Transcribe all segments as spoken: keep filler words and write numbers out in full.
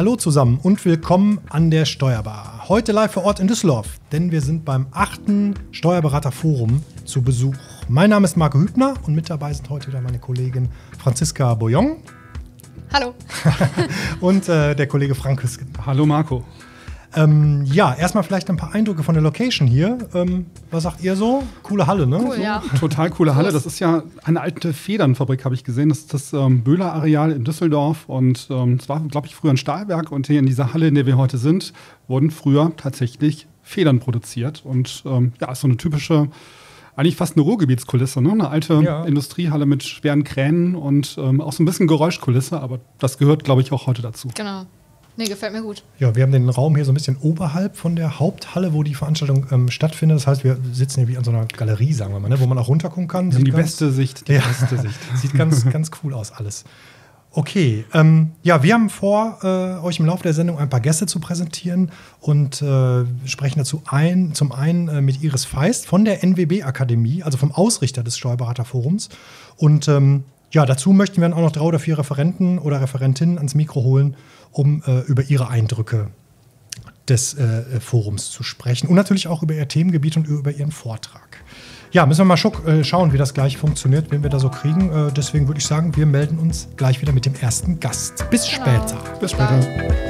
Hallo zusammen und willkommen an der Steuerbar. Heute live vor Ort in Düsseldorf, denn wir sind beim achten Steuerberaterforum zu Besuch. Mein Name ist Marco Hübner und mit dabei sind heute wieder meine Kollegin Franziska Boyong. Hallo. Und äh, der Kollege Frank Hüsken. Hallo Marco. Ähm, ja, erstmal vielleicht ein paar Eindrücke von der Location hier. Ähm, was sagt ihr so? Coole Halle, ne? Cool, so? ja. Total coole Halle. Das ist ja eine alte Federnfabrik, habe ich gesehen. Das ist das ähm, Böhler-Areal in Düsseldorf. Und ähm, es war, glaube ich, früher ein Stahlwerk. Und hier in dieser Halle, in der wir heute sind, wurden früher tatsächlich Federn produziert. Und ähm, ja, ist so eine typische, eigentlich fast eine Ruhrgebietskulisse, ne? Eine alte Ja. Industriehalle mit schweren Kränen und ähm, auch so ein bisschen Geräuschkulisse. Aber das gehört, glaube ich, auch heute dazu. Genau. Nee, gefällt mir gut. Ja, wir haben den Raum hier so ein bisschen oberhalb von der Haupthalle, wo die Veranstaltung ähm, stattfindet. Das heißt, wir sitzen hier wie an so einer Galerie, sagen wir mal, ne? Wo man auch runtergucken kann. Wir haben die ganz- beste Sicht. Die Ja. beste Sicht. Sieht ganz, ganz cool aus alles. Okay, ähm, ja, wir haben vor, äh, euch im Laufe der Sendung ein paar Gäste zu präsentieren und äh, sprechen dazu ein, zum einen äh, mit Iris Feist von der N W B-Akademie, also vom Ausrichter des Steuerberaterforums. Und ähm, ja, dazu möchten wir dann auch noch drei oder vier Referenten oder Referentinnen ans Mikro holen, um äh, über ihre Eindrücke des äh, Forums zu sprechen und natürlich auch über ihr Themengebiet und über ihren Vortrag. Ja, müssen wir mal schuck, äh, schauen, wie das gleich funktioniert, wen wir da so kriegen. Äh, deswegen würde ich sagen, wir melden uns gleich wieder mit dem ersten Gast. Bis Genau. später. Bis später.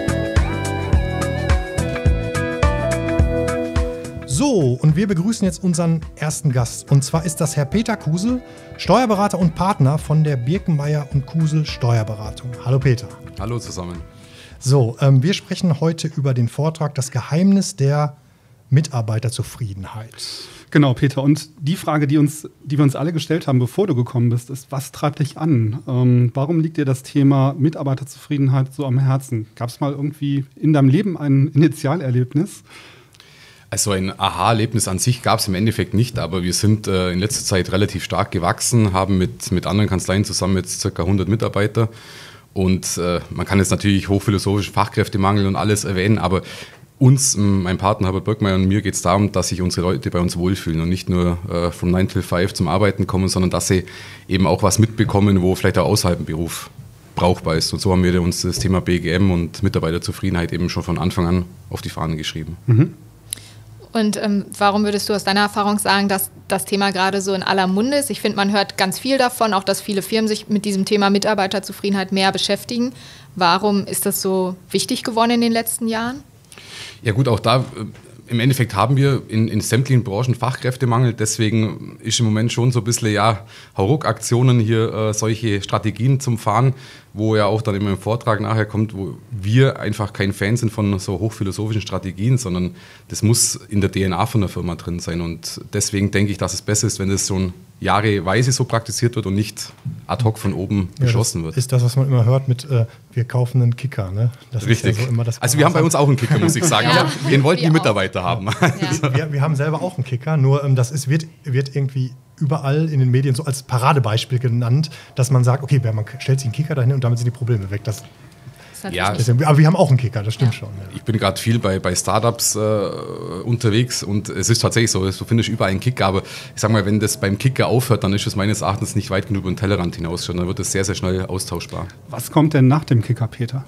So, und wir begrüßen jetzt unseren ersten Gast. Und zwar ist das Herr Peter Kusel, Steuerberater und Partner von der Birkenmeier und Kusel Steuerberatung. Hallo Peter. Hallo zusammen. So, ähm, wir sprechen heute über den Vortrag Das Geheimnis der Mitarbeiterzufriedenheit. Genau, Peter. Und die Frage, die, uns, die wir uns alle gestellt haben, bevor du gekommen bist, ist, was treibt dich an? Ähm, warum liegt dir das Thema Mitarbeiterzufriedenheit so am Herzen? Gab es mal irgendwie in deinem Leben ein Initialerlebnis? Also ein Aha-Erlebnis an sich gab es im Endeffekt nicht, aber wir sind äh, in letzter Zeit relativ stark gewachsen, haben mit, mit anderen Kanzleien zusammen jetzt ca. hundert Mitarbeiter. Und äh, man kann jetzt natürlich hochphilosophischen Fachkräftemangel und alles erwähnen, aber uns, mein Partner Herbert Birkmeier und mir geht es darum, dass sich unsere Leute bei uns wohlfühlen und nicht nur äh, vom nine till five zum Arbeiten kommen, sondern dass sie eben auch was mitbekommen, wo vielleicht auch außerhalb im Beruf brauchbar ist. Und so haben wir uns das Thema B G M und Mitarbeiterzufriedenheit eben schon von Anfang an auf die Fahnen geschrieben. Mhm. Und ähm, warum würdest du aus deiner Erfahrung sagen, dass das Thema gerade so in aller Munde ist? Ich finde, man hört ganz viel davon, auch dass viele Firmen sich mit diesem Thema Mitarbeiterzufriedenheit mehr beschäftigen. Warum ist das so wichtig geworden in den letzten Jahren? Ja gut, auch da äh, im Endeffekt haben wir in, in sämtlichen Branchen Fachkräftemangel, deswegen ist im Moment schon so ein bisschen, ja, Hauruck-Aktionen hier, äh, solche Strategien zum Fahren, wo ja auch dann immer im Vortrag nachher kommt, wo wir einfach kein Fan sind von so hochphilosophischen Strategien, sondern das muss in der D N A von der Firma drin sein und deswegen denke ich, dass es besser ist, wenn das so jahreweise so praktiziert wird und nicht ad hoc von oben Ja, beschlossen das wird. ist das, was man immer hört mit, äh, wir kaufen einen Kicker. Ne? Das Richtig. Ist ja so immer das Also wir haben bei uns auch einen Kicker, muss ich sagen, Ja, aber den wollten wir die auch. Mitarbeiter haben. Ja. Wir, wir haben selber auch einen Kicker, nur ähm, das ist, wird, wird irgendwie überall in den Medien so als Paradebeispiel genannt, dass man sagt, okay, man stellt sich einen Kicker dahin und damit sind die Probleme weg. Das, Das ist natürlich Ja, nicht- deswegen, aber wir haben auch einen Kicker, das stimmt Ja. schon. Ja. Ich bin gerade viel bei, bei Startups äh, unterwegs und es ist tatsächlich so, du findest überall einen Kicker, aber ich sag mal, wenn das beim Kicker aufhört, dann ist es meines Erachtens nicht weit genug über den Tellerrand hinausschauen, dann wird es sehr, sehr schnell austauschbar. Was kommt denn nach dem Kicker, Peter?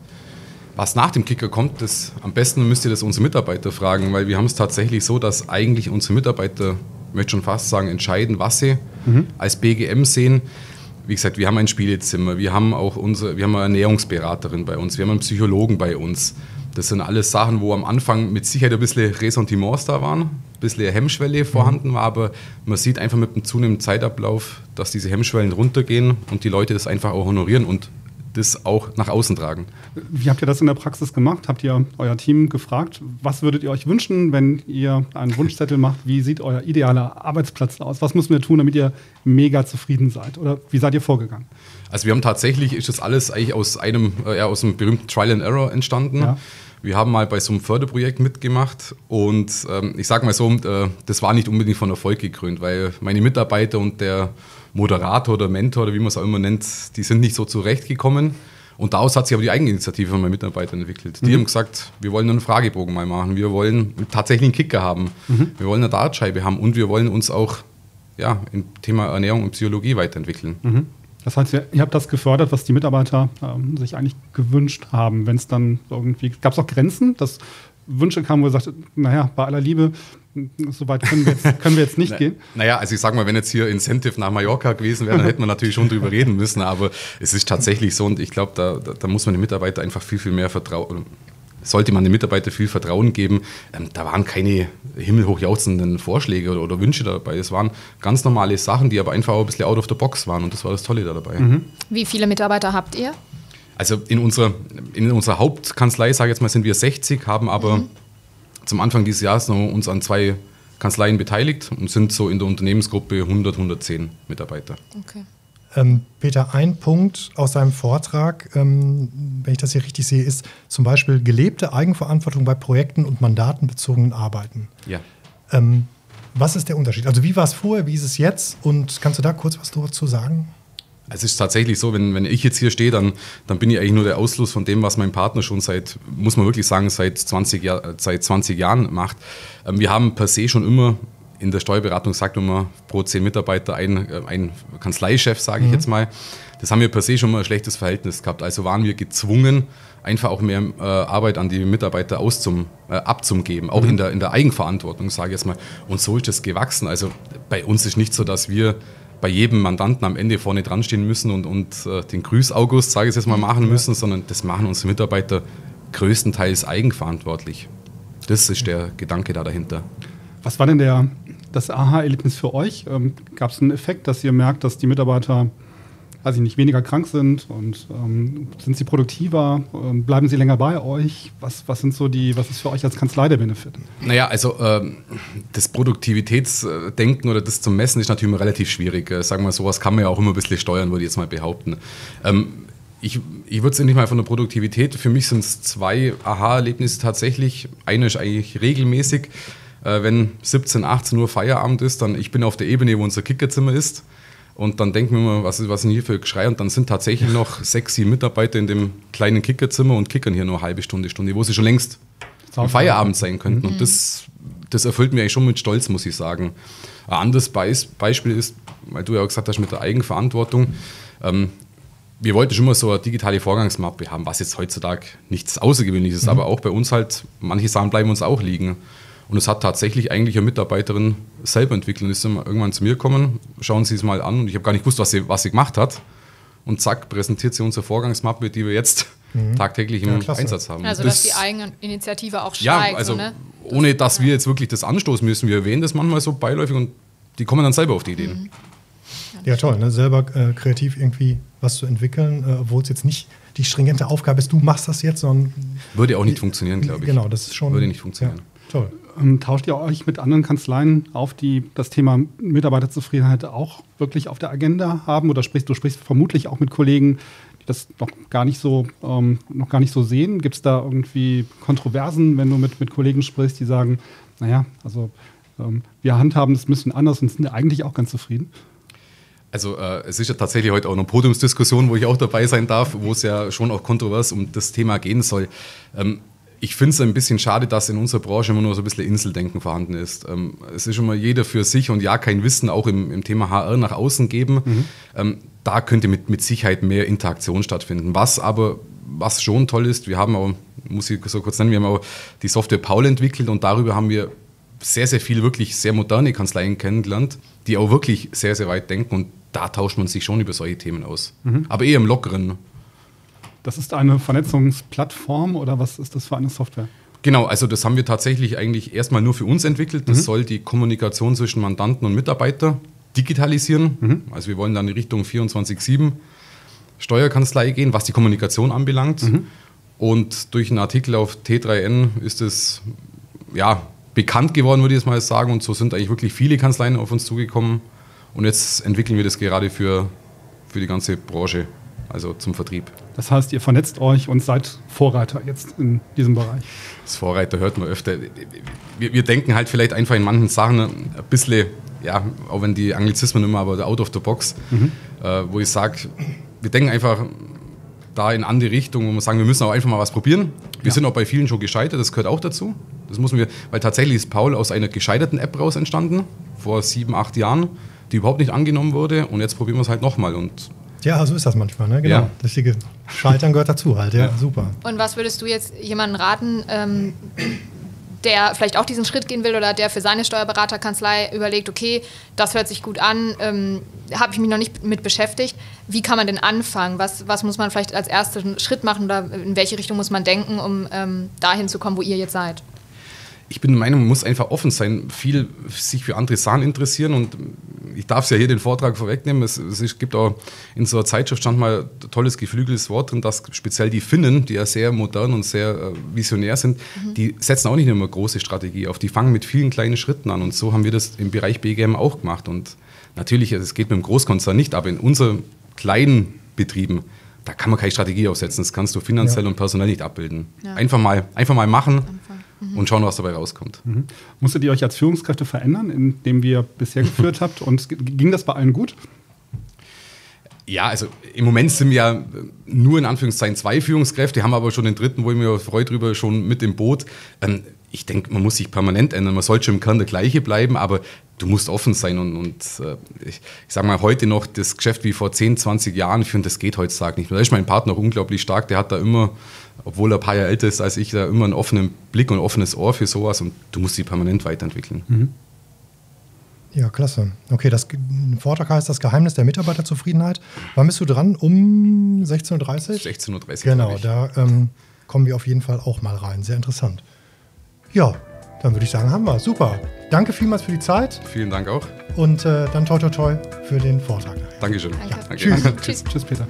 Was nach dem Kicker kommt, das, am besten müsst ihr das unsere Mitarbeiter fragen, weil wir haben es tatsächlich so, dass eigentlich unsere Mitarbeiter, ich möchte schon fast sagen, entscheiden, was sie mhm. als B G M sehen. Wie gesagt, wir haben ein Spielezimmer, wir haben auch unsere, wir haben eine Ernährungsberaterin bei uns, wir haben einen Psychologen bei uns. Das sind alles Sachen, wo am Anfang mit Sicherheit ein bisschen Ressentiments da waren, ein bisschen Hemmschwelle vorhanden war, aber man sieht einfach mit dem zunehmenden Zeitablauf, dass diese Hemmschwellen runtergehen und die Leute das einfach auch honorieren und das auch nach außen tragen. Wie habt ihr das in der Praxis gemacht? Habt ihr euer Team gefragt, was würdet ihr euch wünschen, wenn ihr einen Wunschzettel macht? Wie sieht euer idealer Arbeitsplatz aus? Was müssen wir tun, damit ihr mega zufrieden seid? Oder wie seid ihr vorgegangen? Also wir haben tatsächlich, ist das alles eigentlich aus einem, äh, ja, aus einem berühmten Trial and Error entstanden. Ja. Wir haben mal bei so einem Förderprojekt mitgemacht und ähm, ich sage mal so, äh, das war nicht unbedingt von Erfolg gekrönt, weil meine Mitarbeiter und der Moderator oder Mentor oder wie man es auch immer nennt, die sind nicht so zurechtgekommen. Und daraus hat sich aber die Eigeninitiative von meinen Mitarbeitern entwickelt. Die mhm. haben gesagt, wir wollen einen Fragebogen mal machen, wir wollen tatsächlich einen Kicker haben, mhm. wir wollen eine Dartscheibe haben und wir wollen uns auch ja, im Thema Ernährung und Psychologie weiterentwickeln. Mhm. Das heißt, ihr, ihr habt das gefördert, was die Mitarbeiter ähm, sich eigentlich gewünscht haben. Wenn es dann irgendwie, gab es auch Grenzen, dass Wünsche kamen, wo ihr sagt, naja, bei aller Liebe, so weit können wir jetzt, können wir jetzt nicht Na, gehen? Naja, also ich sag mal, wenn jetzt hier Incentive nach Mallorca gewesen wäre, dann hätten wir natürlich schon drüber reden müssen, aber es ist tatsächlich so und ich glaube, da, da, da muss man den Mitarbeitern einfach viel, viel mehr vertrauen, sollte man den Mitarbeitern viel Vertrauen geben. Ähm, da waren keine himmelhoch jauchzenden Vorschläge oder, oder Wünsche dabei, es waren ganz normale Sachen, die aber einfach auch ein bisschen out of the box waren und das war das Tolle da dabei. Mhm. Wie viele Mitarbeiter habt ihr? Also in unserer, in unserer Hauptkanzlei, sage ich jetzt mal, sind wir sechzig, haben aber mhm. zum Anfang dieses Jahres noch uns an zwei Kanzleien beteiligt und sind so in der Unternehmensgruppe hundert, hundertzehn Mitarbeiter. Okay. Ähm, Peter, ein Punkt aus deinem Vortrag, ähm, wenn ich das hier richtig sehe, ist zum Beispiel gelebte Eigenverantwortung bei Projekten und mandatenbezogenen Arbeiten. Ja. Ähm, was ist der Unterschied? Also wie war es vorher, wie ist es jetzt? Und kannst du da kurz was dazu sagen? Es ist tatsächlich so, wenn, wenn ich jetzt hier stehe, dann, dann bin ich eigentlich nur der Ausfluss von dem, was mein Partner schon seit, muss man wirklich sagen, seit zwanzig, Jahr, seit zwanzig Jahren macht. Ähm, wir haben per se schon immer, in der Steuerberatung sagt man immer, pro zehn Mitarbeiter ein, ein Kanzleichef, sage ich mhm. jetzt mal. Das haben wir per se schon mal ein schlechtes Verhältnis gehabt. Also waren wir gezwungen, einfach auch mehr äh, Arbeit an die Mitarbeiter auszum, äh, abzugeben, auch mhm. in, der, in der Eigenverantwortung, sage ich jetzt mal. Und so ist das gewachsen. Also bei uns ist nicht so, dass wir bei jedem Mandanten am Ende vorne dran stehen müssen und, und äh, den Grüß August, sage ich jetzt mal, machen müssen, sondern das machen unsere Mitarbeiter größtenteils eigenverantwortlich. Das ist der Gedanke da dahinter. Was war denn der, das Aha-Erlebnis für euch? Ähm, Gab es einen Effekt, dass ihr merkt, dass die Mitarbeiter, weiß ich nicht, weniger krank sind und ähm, sind sie produktiver? Ähm, bleiben sie länger bei euch? Was, was sind so die, was ist für euch als Kanzlei der Benefit? Naja, also ähm, das Produktivitätsdenken oder das zum Messen ist natürlich immer relativ schwierig. Äh, sagen wir, sowas kann man ja auch immer ein bisschen steuern, würde ich jetzt mal behaupten. Ähm, ich ich würde es nicht mal von der Produktivität, für mich sind es zwei Aha-Erlebnisse tatsächlich. Eine ist eigentlich regelmäßig, äh, wenn siebzehn, achtzehn Uhr Feierabend ist, dann ich bin auf der Ebene, wo unser Kickerzimmer ist. Und dann denken wir mal, was ist was denn hier für ein Geschrei? Und dann sind tatsächlich noch sechs, sieben Mitarbeiter in dem kleinen Kickerzimmer und kickern hier nur eine halbe Stunde, Stunde, wo sie schon längst am Feierabend sein könnten. Mhm. Und das, das erfüllt mich eigentlich schon mit Stolz, muss ich sagen. Ein anderes Beispiel ist, weil du ja auch gesagt hast, mit der Eigenverantwortung. Ähm, wir wollten schon mal so eine digitale Vorgangsmappe haben, was jetzt heutzutage nichts Außergewöhnliches ist, mhm. aber auch bei uns halt, manche Sachen bleiben uns auch liegen. Und es hat tatsächlich eigentlich eine Mitarbeiterin selber entwickelt und ist irgendwann zu mir gekommen, schauen Sie es mal an und ich habe gar nicht gewusst, was sie, was sie gemacht hat. Und zack, präsentiert sie unsere Vorgangsmappe, die wir jetzt mhm. tagtäglich im ja, Einsatz haben. Also das, dass die Eigeninitiative auch steigt. Ja, also so, ne? ohne dass wir jetzt wirklich das anstoßen müssen. Wir erwähnen das manchmal so beiläufig und die kommen dann selber auf die Ideen. Mhm. Ja, toll, ne? Selber äh, kreativ irgendwie was zu entwickeln, äh, obwohl es jetzt nicht die stringente Aufgabe ist, du machst das jetzt, sondern... Würde auch nicht funktionieren, glaube ich. Genau, das ist schon... Würde nicht funktionieren. Ja, toll. Ähm, tauscht ihr euch mit anderen Kanzleien auf, die das Thema Mitarbeiterzufriedenheit auch wirklich auf der Agenda haben? Oder sprichst du sprichst vermutlich auch mit Kollegen, die das noch gar nicht so, ähm, noch gar nicht so sehen? Gibt es da irgendwie Kontroversen, wenn du mit, mit Kollegen sprichst, die sagen, naja, also ähm, wir handhaben das ein bisschen anders und sind eigentlich auch ganz zufrieden? Also äh, es ist ja tatsächlich heute auch eine Podiumsdiskussion, wo ich auch dabei sein darf, wo es ja schon auch kontrovers um das Thema gehen soll. Ähm, Ich finde es ein bisschen schade, dass in unserer Branche immer nur so ein bisschen Inseldenken vorhanden ist. Ähm, es ist immer jeder für sich und ja, kein Wissen auch im, im Thema H R nach außen geben. Mhm. Ähm, da könnte mit, mit Sicherheit mehr Interaktion stattfinden. Was aber, was schon toll ist, wir haben auch, muss ich so kurz nennen, wir haben auch die Software Paul entwickelt und darüber haben wir sehr, sehr viele wirklich sehr moderne Kanzleien kennengelernt, die auch wirklich sehr, sehr weit denken und da tauscht man sich schon über solche Themen aus. Mhm. Aber eher im Lockeren. Das ist eine Vernetzungsplattform oder was ist das für eine Software? Genau, also das haben wir tatsächlich eigentlich erstmal nur für uns entwickelt. Das mhm. soll die Kommunikation zwischen Mandanten und Mitarbeiter digitalisieren. Mhm. Also wir wollen dann in Richtung vierundzwanzig sieben Steuerkanzlei gehen, was die Kommunikation anbelangt. Mhm. Und durch einen Artikel auf T drei N ist es ja, bekannt geworden, würde ich jetzt mal sagen. Und so sind eigentlich wirklich viele Kanzleien auf uns zugekommen. Und jetzt entwickeln wir das gerade für, für die ganze Branche, also zum Vertrieb. Das heißt, ihr vernetzt euch und seid Vorreiter jetzt in diesem Bereich. Das Vorreiter hört man öfter. Wir, wir denken halt vielleicht einfach in manchen Sachen ein bisschen, ja, auch wenn die Anglizismen immer, aber out of the box, mhm. äh, wo ich sage, wir denken einfach da in andere Richtung, wo wir sagen, wir müssen auch einfach mal was probieren. Wir ja. sind auch bei vielen schon gescheitert, das gehört auch dazu. Das müssen wir, weil tatsächlich ist Paul aus einer gescheiterten App raus entstanden, vor sieben, acht Jahren, die überhaupt nicht angenommen wurde und jetzt probieren wir es halt nochmal und Ja, so ist das manchmal, ne? Genau. Ja. Das richtige Scheitern gehört dazu halt, ja, ja. Super. Und was würdest du jetzt jemandem raten, ähm, der vielleicht auch diesen Schritt gehen will oder der für seine Steuerberaterkanzlei überlegt, okay, das hört sich gut an, ähm, habe ich mich noch nicht mit beschäftigt. Wie kann man denn anfangen? Was, was muss man vielleicht als ersten Schritt machen oder in welche Richtung muss man denken, um ähm, dahin zu kommen, wo ihr jetzt seid? Ich bin der Meinung, man muss einfach offen sein, viel sich für andere Sachen interessieren und ich darf es ja hier den Vortrag vorwegnehmen, es, es gibt auch in so einer Zeitschrift stand mal ein tolles geflügeltes Wort drin, dass speziell die Finnen, die ja sehr modern und sehr äh, visionär sind, mhm. die setzen auch nicht immer große Strategie auf, die fangen mit vielen kleinen Schritten an und so haben wir das im Bereich B G M auch gemacht und natürlich, es geht mit dem Großkonzern nicht, aber in unseren kleinen Betrieben, da kann man keine Strategie aufsetzen, das kannst du finanziell ja. und personell nicht abbilden. Ja. Einfach mal, einfach mal machen. Mhm. Und schauen, was dabei rauskommt. Mhm. Musstet ihr euch als Führungskräfte verändern, indem wir bisher geführt habt? Und ging das bei allen gut? Ja, also im Moment sind wir ja nur in Anführungszeichen zwei Führungskräfte, haben aber schon den dritten, wo ich mich freue drüber, schon mit im Boot. Ich denke, man muss sich permanent ändern. Man sollte schon im Kern der gleiche bleiben, aber du musst offen sein. Und, und ich, ich sage mal, heute noch das Geschäft wie vor zehn, zwanzig Jahren führen, das geht heutzutage nicht mehr. Da ist mein Partner auch unglaublich stark. Der hat da immer, obwohl er ein paar Jahre älter ist als ich, da immer einen offenen Blick und ein offenes Ohr für sowas. Und du musst dich permanent weiterentwickeln. Mhm. Ja, klasse. Okay, das Vortrag heißt das Geheimnis der Mitarbeiterzufriedenheit. Wann bist du dran? Um sechzehn Uhr dreißig? sechzehn Uhr dreißig. Genau, da ähm, kommen wir auf jeden Fall auch mal rein. Sehr interessant. Ja, dann würde ich sagen, haben wir. Super. Danke vielmals für die Zeit. Vielen Dank auch. Und äh, dann toi toi toi für den Vortrag. Dankeschön. Danke. Ja, danke. Tschüss. Tschüss. Tschüss, Peter.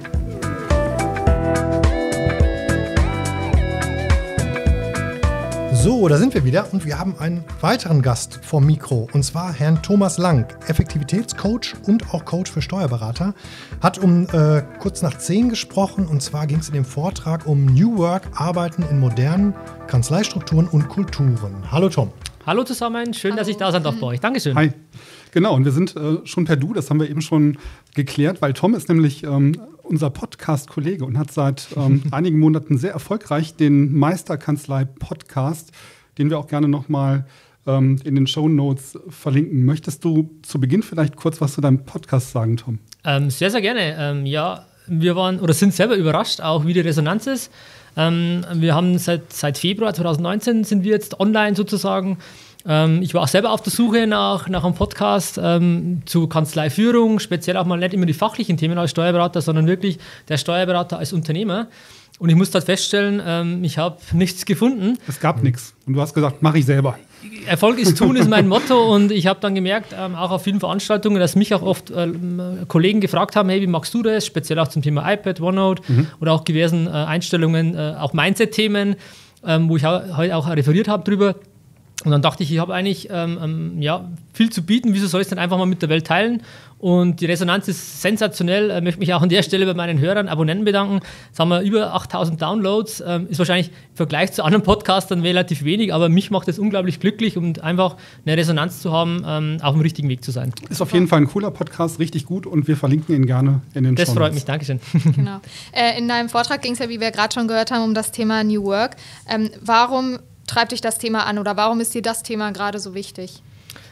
So, da sind wir wieder und wir haben einen weiteren Gast vom Mikro und zwar Herrn Thomas Lang, Effektivitätscoach und auch Coach für Steuerberater. Hat um äh, kurz nach zehn gesprochen und zwar ging es in dem Vortrag um New Work, Arbeiten in modernen Kanzleistrukturen und Kulturen. Hallo Tom. Hallo zusammen, schön, Hallo. dass ich da sein darf bei euch. Dankeschön. Hi. Genau, und wir sind äh, schon per Du, das haben wir eben schon geklärt, weil Tom ist nämlich ähm, unser Podcast-Kollege und hat seit ähm, einigen Monaten sehr erfolgreich den Meisterkanzlei-Podcast, den wir auch gerne nochmal ähm, in den Shownotes verlinken. Möchtest du zu Beginn vielleicht kurz was zu deinem Podcast sagen, Tom? Ähm, sehr, sehr gerne. Ähm, ja, wir waren oder sind selber überrascht, auch wie die Resonanz ist. Ähm, wir haben seit, seit Februar zwanzig neunzehn sind wir jetzt online sozusagen. Ähm, ich war auch selber auf der Suche nach, nach einem Podcast ähm, zu Kanzleiführung, speziell auch mal nicht immer die fachlichen Themen als Steuerberater, sondern wirklich der Steuerberater als Unternehmer. Und ich musste halt feststellen, ähm, ich habe nichts gefunden. Es gab nichts. Und du hast gesagt, mache ich selber. Erfolg ist tun, ist mein Motto. Und ich habe dann gemerkt, ähm, auch auf vielen Veranstaltungen, dass mich auch oft ähm, Kollegen gefragt haben, hey, wie machst du das? Speziell auch zum Thema iPad, OneNote mhm. oder auch diversen äh, Einstellungen, äh, auch Mindset-Themen, ähm, wo ich auch, heute auch referiert habe drüber. Und dann dachte ich, ich habe eigentlich ähm, ähm, ja, viel zu bieten, wieso soll ich es denn einfach mal mit der Welt teilen? Und die Resonanz ist sensationell. Ich möchte mich auch an der Stelle bei meinen Hörern, Abonnenten bedanken. Jetzt haben wir über achttausend Downloads. Ähm, ist wahrscheinlich im Vergleich zu anderen Podcastern relativ wenig, aber mich macht es unglaublich glücklich, um einfach eine Resonanz zu haben, ähm, auf dem richtigen Weg zu sein. Ist auf jeden Fall ein cooler Podcast, richtig gut und wir verlinken ihn gerne in den Das Shownotes. freut mich, Dankeschön. Genau. Äh, in deinem Vortrag ging es ja, wie wir gerade schon gehört haben, um das Thema New Work. Ähm, warum treibt dich das Thema an oder warum ist dir das Thema gerade so wichtig?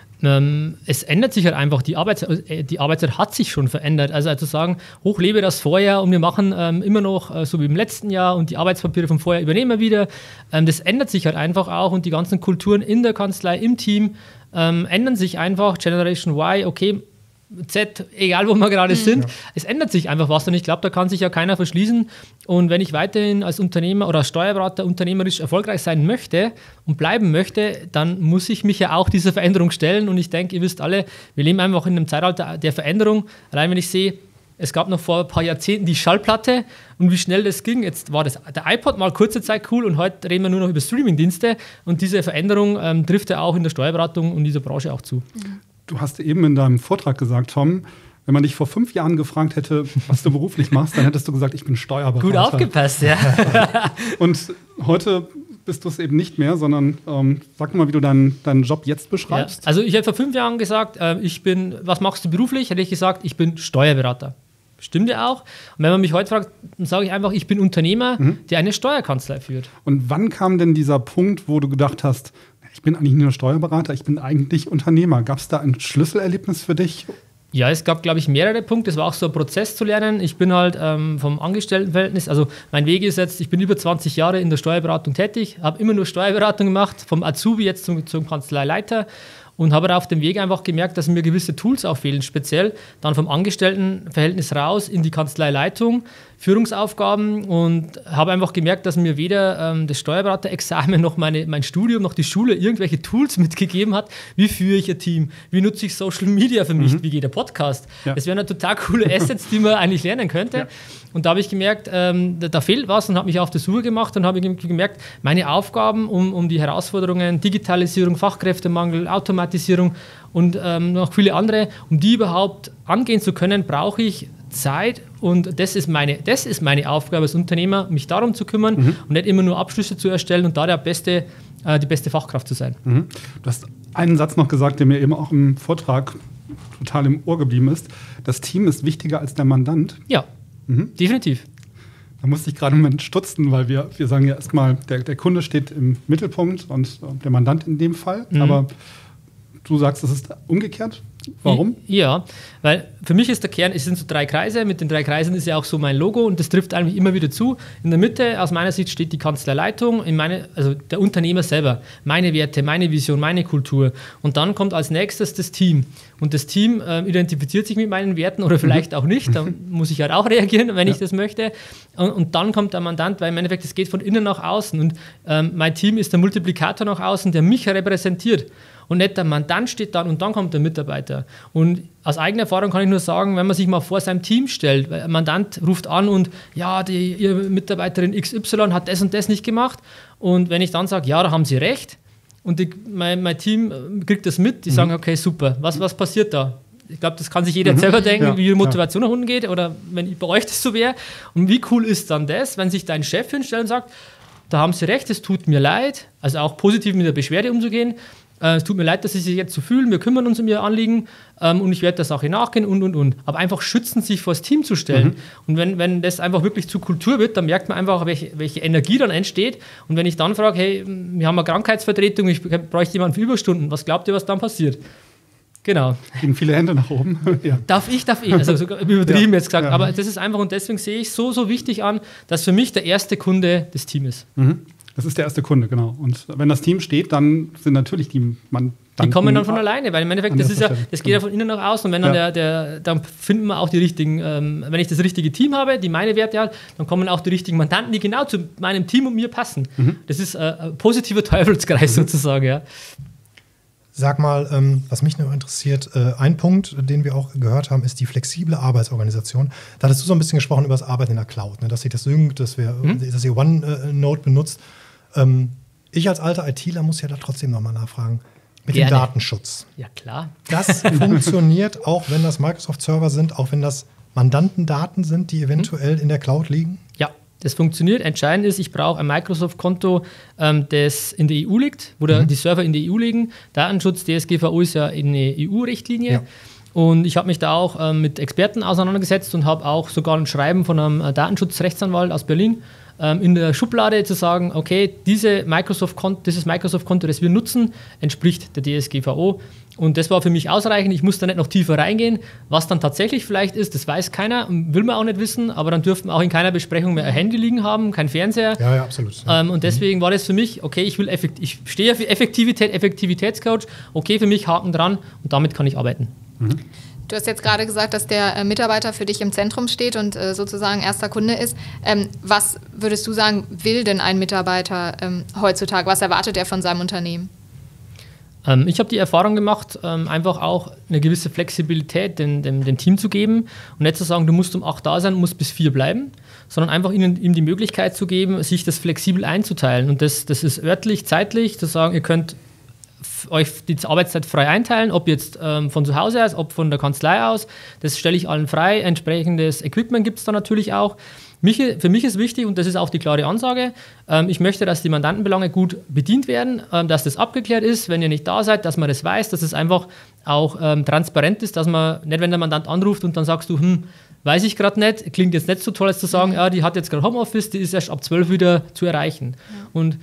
Ähm, es ändert sich halt einfach, die Arbeitszeit, äh, die Arbeitszeit hat sich schon verändert. Also zu sagen, hochlebe das Vorjahr und wir machen ähm, immer noch äh, so wie im letzten Jahr und die Arbeitspapiere vom Vorjahr übernehmen wir wieder. Ähm, das ändert sich halt einfach auch und die ganzen Kulturen in der Kanzlei, im Team ähm, ändern sich einfach. Generation Y, okay, Z, egal wo wir gerade mhm. sind, ja. Es ändert sich einfach was und ich glaube, da kann sich ja keiner verschließen und wenn ich weiterhin als Unternehmer oder als Steuerberater unternehmerisch erfolgreich sein möchte und bleiben möchte, dann muss ich mich ja auch dieser Veränderung stellen und ich denke, ihr wisst alle, wir leben einfach in einem Zeitalter der Veränderung, allein wenn ich sehe, es gab noch vor ein paar Jahrzehnten die Schallplatte und wie schnell das ging. Jetzt war das, der iPod mal kurze Zeit cool und heute reden wir nur noch über Streamingdienste und diese Veränderung ähm, trifft ja auch in der Steuerberatung und dieser Branche auch zu. Mhm. Du hast eben in deinem Vortrag gesagt, Tom, wenn man dich vor fünf Jahren gefragt hätte, was du beruflich machst, dann hättest du gesagt, ich bin Steuerberater. Gut aufgepasst, ja. Und heute bist du es eben nicht mehr, sondern ähm, sag mal, wie du deinen, deinen Job jetzt beschreibst. Ja, also ich hätte vor fünf Jahren gesagt, äh, ich bin, was machst du beruflich? Hätte ich gesagt, ich bin Steuerberater. Stimmt ja auch. Und wenn man mich heute fragt, dann sage ich einfach, ich bin Unternehmer, mhm. der eine Steuerkanzlei führt. Und wann kam denn dieser Punkt, wo du gedacht hast, ich bin eigentlich nicht nur Steuerberater, ich bin eigentlich Unternehmer. Gab es da ein Schlüsselerlebnis für dich? Ja, es gab, glaube ich, mehrere Punkte. Es war auch so ein Prozess zu lernen. Ich bin halt ähm, vom Angestelltenverhältnis, also mein Weg ist jetzt, ich bin über zwanzig Jahre in der Steuerberatung tätig, habe immer nur Steuerberatung gemacht, vom Azubi jetzt zum, zum Kanzleileiter. Und habe auf dem Weg einfach gemerkt, dass mir gewisse Tools auch fehlen, speziell dann vom Angestelltenverhältnis raus in die Kanzleileitung, Führungsaufgaben, und habe einfach gemerkt, dass mir weder ähm, das Steuerberaterexamen noch meine, mein Studium noch die Schule irgendwelche Tools mitgegeben hat. Wie führe ich ein Team? Wie nutze ich Social Media für mich? Mhm. Wie geht der Podcast? Ja. Das wären ja total coole Assets, die man eigentlich lernen könnte. Ja. Und da habe ich gemerkt, ähm, da, da fehlt was, und habe mich auf die Suche gemacht und habe gemerkt, meine Aufgaben, um, um die Herausforderungen Digitalisierung, Fachkräftemangel, Automatisierung und ähm, noch viele andere, um die überhaupt angehen zu können, brauche ich Zeit, und das ist meine, das ist meine Aufgabe als Unternehmer, mich darum zu kümmern, mhm. und nicht immer nur Abschlüsse zu erstellen und da der beste, äh, die beste Fachkraft zu sein. Mhm. Du hast einen Satz noch gesagt, der mir eben auch im Vortrag total im Ohr geblieben ist. Das Team ist wichtiger als der Mandant. Ja, mhm. definitiv. Da musste ich gerade einen Moment stutzen, weil wir, wir sagen ja erstmal, der, der Kunde steht im Mittelpunkt und der Mandant in dem Fall. Mhm. Aber du sagst, es ist umgekehrt. Warum? Ja, weil für mich ist der Kern, es sind so drei Kreise, mit den drei Kreisen ist ja auch so mein Logo, und das trifft eigentlich immer wieder zu. In der Mitte, aus meiner Sicht, steht die Kanzleileitung, in meine, also der Unternehmer selber, meine Werte, meine Vision, meine Kultur, und dann kommt als nächstes das Team, und das Team äh, identifiziert sich mit meinen Werten oder vielleicht auch nicht, da muss ich halt auch reagieren, wenn ja. ich das möchte, und, und dann kommt der Mandant, weil im Endeffekt, es geht von innen nach außen, und ähm, mein Team ist der Multiplikator nach außen, der mich repräsentiert. Und nicht der Mandant steht dann und dann kommt der Mitarbeiter. Und aus eigener Erfahrung kann ich nur sagen, wenn man sich mal vor seinem Team stellt, weil ein Mandant ruft an und ja, die, ihre Mitarbeiterin X Y hat das und das nicht gemacht. Und wenn ich dann sage, ja, da haben sie recht, und die, mein, mein Team kriegt das mit, die mhm. sagen, okay, super, was, was passiert da? Ich glaube, das kann sich jeder mhm. selber denken, ja, wie die Motivation nach unten geht, oder wenn bei euch das so wäre. Und wie cool ist dann das, wenn sich dein Chef hinstellt und sagt, da haben sie recht, es tut mir leid, also auch positiv mit der Beschwerde umzugehen. Äh, es tut mir leid, dass Sie sich jetzt so fühlen, wir kümmern uns um Ihr Anliegen, ähm, und ich werde der Sache nachgehen und, und, und. Aber einfach schützend sich vor das Team zu stellen. Mhm. Und wenn, wenn das einfach wirklich zur Kultur wird, dann merkt man einfach, welche, welche Energie dann entsteht. Und wenn ich dann frage, hey, wir haben eine Krankheitsvertretung, ich bräuchte jemanden für Überstunden, was glaubt ihr, was dann passiert? Genau. Gehen viele Hände nach oben. Ja. Darf ich, darf ich, also sogar übertrieben ja. jetzt gesagt, ja. aber das ist einfach, und deswegen sehe ich so, so wichtig an, dass für mich der erste Kunde das Team ist. Mhm. Das ist der erste Kunde, genau. Und wenn das Team steht, dann sind natürlich die Mandanten. Die kommen dann von alleine, weil im Endeffekt, das ist ja, das geht ja von innen nach außen. Und wenn dann ja. der, der, dann finden wir auch die richtigen, ähm, wenn ich das richtige Team habe, die meine Werte hat, dann kommen auch die richtigen Mandanten, die genau zu meinem Team und mir passen. Mhm. Das ist äh, ein positiver Teufelskreis mhm. sozusagen, ja. Sag mal, ähm, was mich noch interessiert, äh, ein Punkt, den wir auch gehört haben, ist die flexible Arbeitsorganisation. Da hattest du so ein bisschen gesprochen über das Arbeiten in der Cloud, ne? Dass ihr das synkt, dass, wir, mhm. dass ihr OneNote benutzt. Ähm, ich als alter ITler muss ja da trotzdem nochmal nachfragen. Mit Gerne. dem Datenschutz. Ja, klar. Das funktioniert, auch wenn das Microsoft-Server sind, auch wenn das Mandantendaten sind, die eventuell mhm. in der Cloud liegen? Ja. Das funktioniert. Entscheidend ist, ich brauche ein Microsoft-Konto, ähm, das in der E U liegt, wo mhm. die Server in der E U liegen. Datenschutz, D S G V O ist ja eine E U-Richtlinie. Ja. Und ich habe mich da auch ähm, mit Experten auseinandergesetzt und habe auch sogar ein Schreiben von einem äh, Datenschutzrechtsanwalt aus Berlin ähm, in der Schublade zu sagen, okay, diese Microsoft-Konto, dieses Microsoft-Konto, das wir nutzen, entspricht der D S G V O. Und das war für mich ausreichend. Ich muss da nicht noch tiefer reingehen. Was dann tatsächlich vielleicht ist, das weiß keiner, will man auch nicht wissen. Aber dann dürften wir auch in keiner Besprechung mehr ein Handy liegen haben, kein Fernseher. Ja, ja, absolut. Ja. Ähm, und deswegen war das für mich, okay, ich will effekt- ich stehe für Effektivität, Effektivitätscoach. Okay, für mich Haken dran, und damit kann ich arbeiten. Mhm. Du hast jetzt gerade gesagt, dass der äh, Mitarbeiter für dich im Zentrum steht und äh, sozusagen erster Kunde ist. Ähm, was würdest du sagen, will denn ein Mitarbeiter ähm, heutzutage? Was erwartet er von seinem Unternehmen? Ich habe die Erfahrung gemacht, einfach auch eine gewisse Flexibilität dem, dem, dem Team zu geben und nicht zu sagen, du musst um acht da sein und musst bis vier bleiben, sondern einfach ihnen, ihm die Möglichkeit zu geben, sich das flexibel einzuteilen. Und das, das ist örtlich, zeitlich, zu sagen, ihr könnt euch die Arbeitszeit frei einteilen, ob jetzt ähm, von zu Hause aus, ob von der Kanzlei aus. Das stelle ich allen frei. Entsprechendes Equipment gibt es da natürlich auch. Mich, für mich ist wichtig, und das ist auch die klare Ansage, ähm, ich möchte, dass die Mandantenbelange gut bedient werden, ähm, dass das abgeklärt ist, wenn ihr nicht da seid, dass man das weiß, dass es einfach auch ähm, transparent ist, dass man nicht, wenn der Mandant anruft und dann sagst du, hm, weiß ich gerade nicht, klingt jetzt nicht so toll, als zu sagen, ja, die hat jetzt gerade Homeoffice, die ist erst ab zwölf wieder zu erreichen. Ja. Und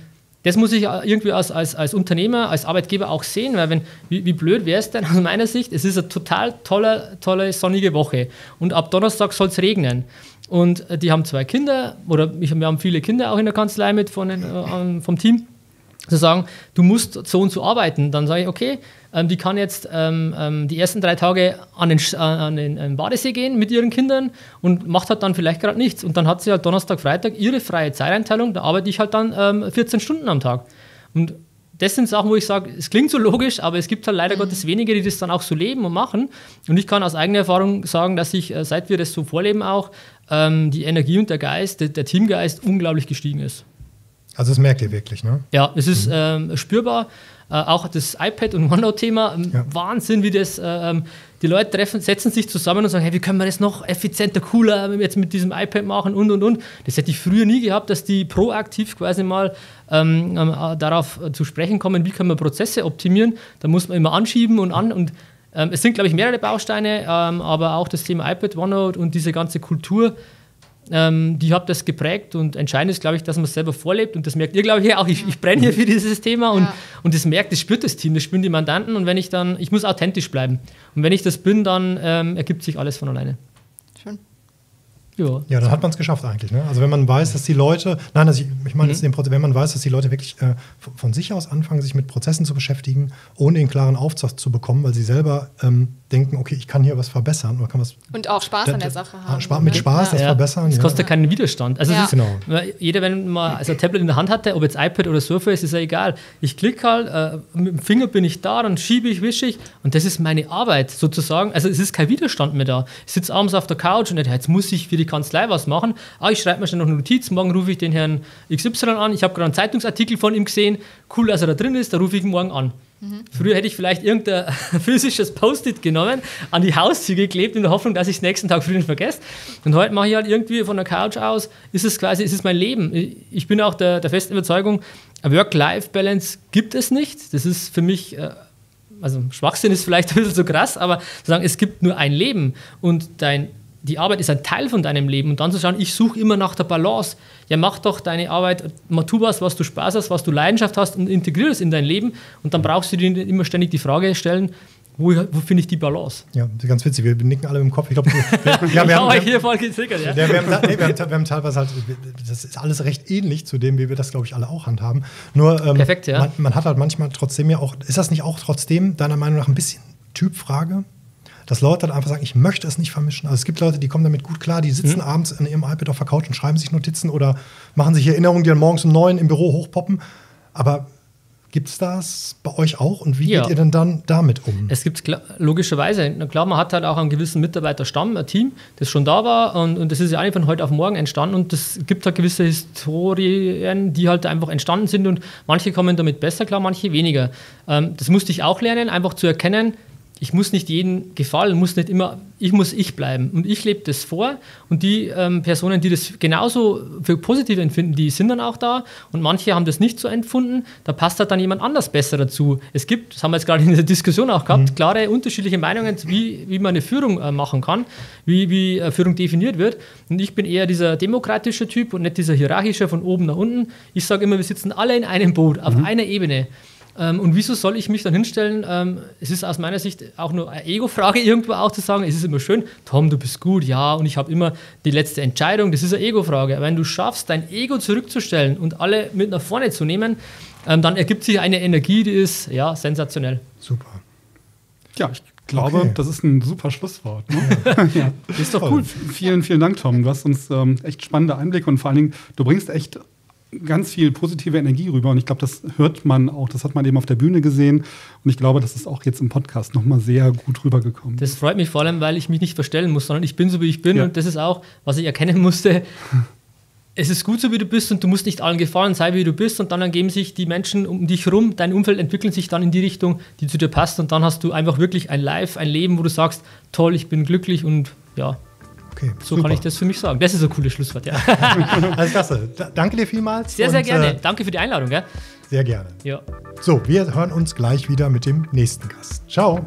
das muss ich irgendwie als, als, als Unternehmer, als Arbeitgeber auch sehen, weil wenn, wie, wie blöd wäre es denn aus meiner Sicht, es ist eine total tolle, tolle sonnige Woche und ab Donnerstag soll es regnen. Und die haben zwei Kinder, oder ich, wir haben viele Kinder auch in der Kanzlei mit von den, äh, vom Team, zu sagen, du musst so und so arbeiten. Dann sage ich, okay, ähm, die kann jetzt ähm, ähm, die ersten drei Tage an den, äh, an den äh, Badesee gehen mit ihren Kindern und macht halt dann vielleicht gerade nichts. Und dann hat sie halt Donnerstag, Freitag ihre freie Zeiteinteilung, da arbeite ich halt dann ähm, vierzehn Stunden am Tag. Und das sind Sachen, wo ich sage, es klingt so logisch, aber es gibt halt leider mhm. Gottes wenige, die das dann auch so leben und machen. Und ich kann aus eigener Erfahrung sagen, dass ich, äh, seit wir das so vorleben auch, ähm, die Energie und der Geist, der, der Teamgeist unglaublich gestiegen ist. Also das merkt ihr wirklich, ne? Ja, es ist mhm. ähm, spürbar. Äh, auch das iPad- und OneNote-Thema, ähm, ja. Wahnsinn, wie das, äh, die Leute treffen, setzen sich zusammen und sagen, hey, wie können wir das noch effizienter, cooler jetzt mit diesem iPad machen und, und, und. Das hätte ich früher nie gehabt, dass die proaktiv quasi mal ähm, äh, darauf äh, zu sprechen kommen, wie können wir Prozesse optimieren. Da muss man immer anschieben und an und ähm, es sind, glaube ich, mehrere Bausteine, ähm, aber auch das Thema iPad, OneNote und diese ganze Kultur, Ähm, die hat das geprägt und entscheidend ist, glaube ich, dass man es selber vorlebt und das merkt ihr, glaube ich, auch. Ich, ich brenne hier für dieses Thema und, ja. und das merkt, das spürt das Team, das spüren die Mandanten und wenn ich dann, ich muss authentisch bleiben und wenn ich das bin, dann ähm, ergibt sich alles von alleine. Schön. Ja. ja, dann hat man es geschafft eigentlich. Ne? Also wenn man weiß, dass die Leute, nein, also ich, ich meine, mhm. wenn man weiß, dass die Leute wirklich äh, von sich aus anfangen, sich mit Prozessen zu beschäftigen, ohne den klaren Auftrag zu bekommen, weil sie selber ähm, denken, okay, ich kann hier was verbessern oder kann was. Und auch Spaß da, an der Sache haben. Spa- mit Spaß ja. das ja. verbessern. Es kostet ja. keinen Widerstand. Also ja. ist, genau. Jeder, wenn man also ein Tablet in der Hand hatte, ob jetzt iPad oder Surface, ist ja egal. Ich klicke halt, äh, mit dem Finger bin ich da, dann schiebe ich, wische ich und das ist meine Arbeit sozusagen. Also es ist kein Widerstand mehr da. Ich sitze abends auf der Couch und jetzt muss ich für die Kanzlei was machen. Ah, ich schreibe mir schon noch eine Notiz, morgen rufe ich den Herrn X Y an, ich habe gerade einen Zeitungsartikel von ihm gesehen, cool, dass er da drin ist, da rufe ich ihn morgen an. Mhm. Früher hätte ich vielleicht irgendein physisches Post-it genommen, an die Haustür geklebt, in der Hoffnung, dass ich es nächsten Tag früh nicht vergesse. Und heute mache ich halt irgendwie von der Couch aus, ist es quasi, ist es mein Leben. Ich bin auch der, der festen Überzeugung, eine Work-Life-Balance gibt es nicht. Das ist für mich, also Schwachsinn ist vielleicht ein bisschen so krass, aber zu sagen, es gibt nur ein Leben und dein die Arbeit ist ein Teil von deinem Leben und dann zu schauen, ich suche immer nach der Balance. Ja, mach doch deine Arbeit, tu was, was du Spaß hast, was du Leidenschaft hast und integriere es in dein Leben und dann brauchst du dir immer ständig die Frage stellen, wo, wo finde ich die Balance? Ja, ganz witzig, wir nicken alle im Kopf. Ich glaube, wir, ja, wir haben euch hier voll gezickert, ja. Wir haben, nee, wir, haben, wir haben teilweise halt, das ist alles recht ähnlich zu dem, wie wir das, glaube ich, alle auch handhaben. Nur ähm, Perfekt, ja. man, man hat halt manchmal trotzdem ja auch, ist das nicht auch trotzdem deiner Meinung nach ein bisschen Typfrage? Dass Leute dann einfach sagen, ich möchte es nicht vermischen. Also es gibt Leute, die kommen damit gut klar, die sitzen mhm. abends in ihrem iPad auf der Couch und schreiben sich Notizen oder machen sich Erinnerungen, die dann morgens um neun im Büro hochpoppen. Aber gibt es das bei euch auch? Und wie ja. geht ihr denn dann damit um? Es gibt klar, logischerweise, klar, man hat halt auch einen gewissen Mitarbeiterstamm, ein Team, das schon da war und, und das ist ja auch nicht von heute auf morgen entstanden und es gibt halt gewisse Historien, die halt einfach entstanden sind und manche kommen damit besser klar, manche weniger. Ähm, das musste ich auch lernen, einfach zu erkennen, ich muss nicht jedem gefallen, muss nicht immer, ich muss ich bleiben. Und ich lebe das vor. Und die ähm, Personen, die das genauso für positiv empfinden, die sind dann auch da. Und manche haben das nicht so empfunden. Da passt halt dann jemand anders besser dazu. Es gibt, das haben wir jetzt gerade in der Diskussion auch gehabt, mhm. klare unterschiedliche Meinungen, wie, wie man eine Führung äh, machen kann, wie, wie äh, Führung definiert wird. Und ich bin eher dieser demokratische Typ und nicht dieser hierarchische von oben nach unten. Ich sage immer, wir sitzen alle in einem Boot, auf mhm. einer Ebene. Ähm, und wieso soll ich mich dann hinstellen? Ähm, es ist aus meiner Sicht auch nur eine Ego-Frage, irgendwo auch zu sagen, es ist immer schön, Tom, du bist gut, ja, und ich habe immer die letzte Entscheidung. Das ist eine Ego-Frage. Aber wenn du schaffst, dein Ego zurückzustellen und alle mit nach vorne zu nehmen, ähm, dann ergibt sich eine Energie, die ist ja sensationell. Super. Ja, ich glaube, okay. das ist ein super Schlusswort. Ne? Ja. ja. Ist doch cool. Vielen, vielen Dank, Tom. Du hast uns ähm, echt spannende Einblicke und vor allen Dingen, du bringst echt ganz viel positive Energie rüber und ich glaube, das hört man auch, das hat man eben auf der Bühne gesehen und ich glaube, das ist auch jetzt im Podcast nochmal sehr gut rübergekommen. Das freut mich vor allem, weil ich mich nicht verstellen muss, sondern ich bin so, wie ich bin ja. und das ist auch, was ich erkennen musste, es ist gut so, wie du bist und du musst nicht allen gefallen, sei wie du bist und dann ergeben sich die Menschen um dich herum, dein Umfeld entwickelt sich dann in die Richtung, die zu dir passt und dann hast du einfach wirklich ein Life, ein Leben, wo du sagst, toll, ich bin glücklich und ja, okay, so super. Kann ich das für mich sagen. Das ist ein cooles Schlusswort, ja. Alles klasse. Da, danke dir vielmals. Sehr, sehr und, gerne. Äh, danke für die Einladung. Gell? Sehr gerne. Ja. So, wir hören uns gleich wieder mit dem nächsten Gast. Ciao.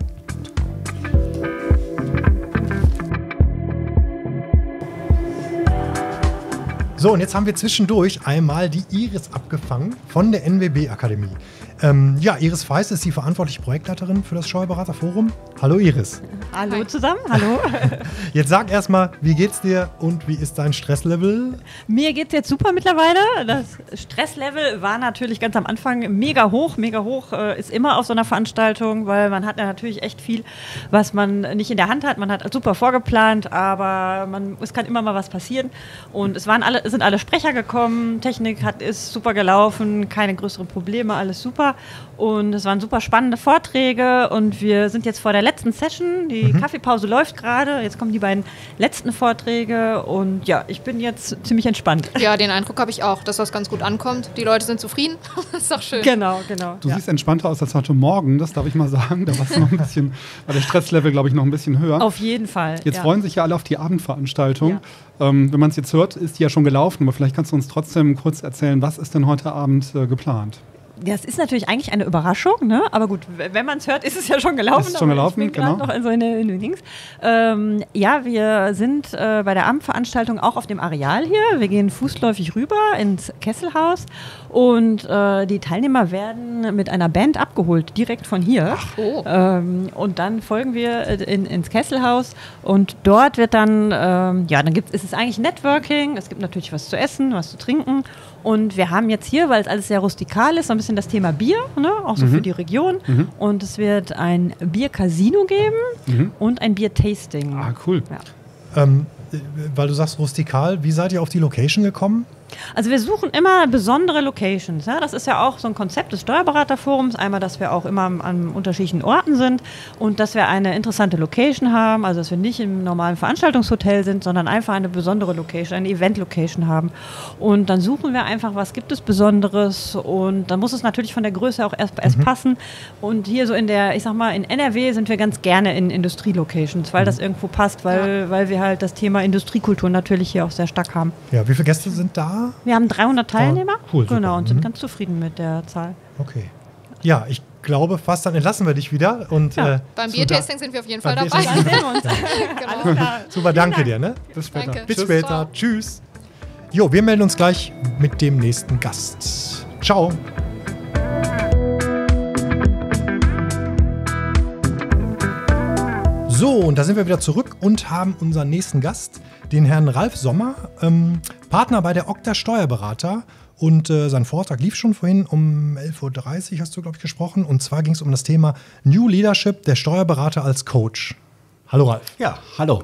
So, und jetzt haben wir zwischendurch einmal die Iris abgefangen von der N W B-Akademie. Ähm, ja, Iris Feist ist die verantwortliche Projektleiterin für das Steuerberaterforum. Hallo Iris. Hallo Hi. zusammen, hallo. Jetzt sag erstmal, wie geht's dir und wie ist dein Stresslevel? Mir geht's jetzt super mittlerweile. Das Stresslevel war natürlich ganz am Anfang mega hoch. Mega hoch äh, ist immer auf so einer Veranstaltung, weil man hat ja natürlich echt viel, was man nicht in der Hand hat. Man hat super vorgeplant, aber man, es kann immer mal was passieren. Und es waren alle, es sind alle Sprecher gekommen, Technik hat, ist super gelaufen, keine größeren Probleme, alles super. Und es waren super spannende Vorträge und wir sind jetzt vor der letzten Session. Die mhm. Kaffeepause läuft gerade. Jetzt kommen die beiden letzten Vorträge und ja, ich bin jetzt ziemlich entspannt. Ja, den Eindruck habe ich auch, dass das ganz gut ankommt. Die Leute sind zufrieden. Das ist doch schön. Genau, genau. Du ja. siehst entspannter aus als heute Morgen, das darf ich mal sagen. Da war es noch ein bisschen, war der Stresslevel, glaube ich, noch ein bisschen höher. Auf jeden Fall. Jetzt ja. freuen sich ja alle auf die Abendveranstaltung. Ja. Ähm, wenn man es jetzt hört, ist die ja schon gelaufen, aber vielleicht kannst du uns trotzdem kurz erzählen, was ist denn heute Abend äh, geplant? Das ist natürlich eigentlich eine Überraschung, ne? Aber gut, wenn man es hört, ist es ja schon gelaufen. Ist schon gelaufen, ich bin genau. noch in so eine, in Dings. Ähm, ja, wir sind äh, bei der Abendveranstaltung auch auf dem Areal hier. Wir gehen fußläufig rüber ins Kesselhaus und äh, die Teilnehmer werden mit einer Band abgeholt, direkt von hier. Ach, oh. Ähm, und dann folgen wir in, ins Kesselhaus und dort wird dann, ähm, ja, dann gibt es ist eigentlich Networking. Es gibt natürlich was zu essen, was zu trinken. Und wir haben jetzt hier, weil es alles sehr rustikal ist, so ein bisschen das Thema Bier, ne? Auch so mhm. für die Region. Mhm. Und es wird ein Bier-Casino geben mhm. und ein Bier-Tasting. Ah, cool. Ja. Ähm, weil du sagst rustikal, wie seid ihr auf die Location gekommen? Also wir suchen immer besondere Locations. Ja? Das ist ja auch so ein Konzept des Steuerberaterforums. Einmal, dass wir auch immer an, an unterschiedlichen Orten sind und dass wir eine interessante Location haben. Also dass wir nicht im normalen Veranstaltungshotel sind, sondern einfach eine besondere Location, eine Event-Location haben. Und dann suchen wir einfach, was gibt es Besonderes. Und dann muss es natürlich von der Größe auch erst, erst mhm. passen. Und hier so in der, ich sag mal, in N R W sind wir ganz gerne in Industrie-Locations, weil mhm. das irgendwo passt, weil, ja. weil wir halt das Thema Industriekultur natürlich hier auch sehr stark haben. Ja, wie viele Gäste sind da? Wir haben dreihundert Teilnehmer. Oh, cool, genau, und sind mhm. ganz zufrieden mit der Zahl. Okay. Ja, ich glaube fast, dann entlassen wir dich wieder. Und, ja. äh, Beim Biertasting sind wir auf jeden Fall Beim dabei. Dann sehen wir uns. Genau. Super, danke dir. Ne? Bis später. Danke. Bis Tschüss. später. Ciao. Tschüss. Jo, wir melden uns gleich mit dem nächsten Gast. Ciao. So, und da sind wir wieder zurück und haben unseren nächsten Gast, den Herrn Ralf Sommer, ähm, Partner bei der Okta Steuerberater. Und äh, sein Vortrag lief schon vorhin um elf Uhr dreißig, hast du, glaube ich, gesprochen. Und zwar ging es um das Thema New Leadership, der Steuerberater als Coach. Hallo Ralf. Ja, hallo.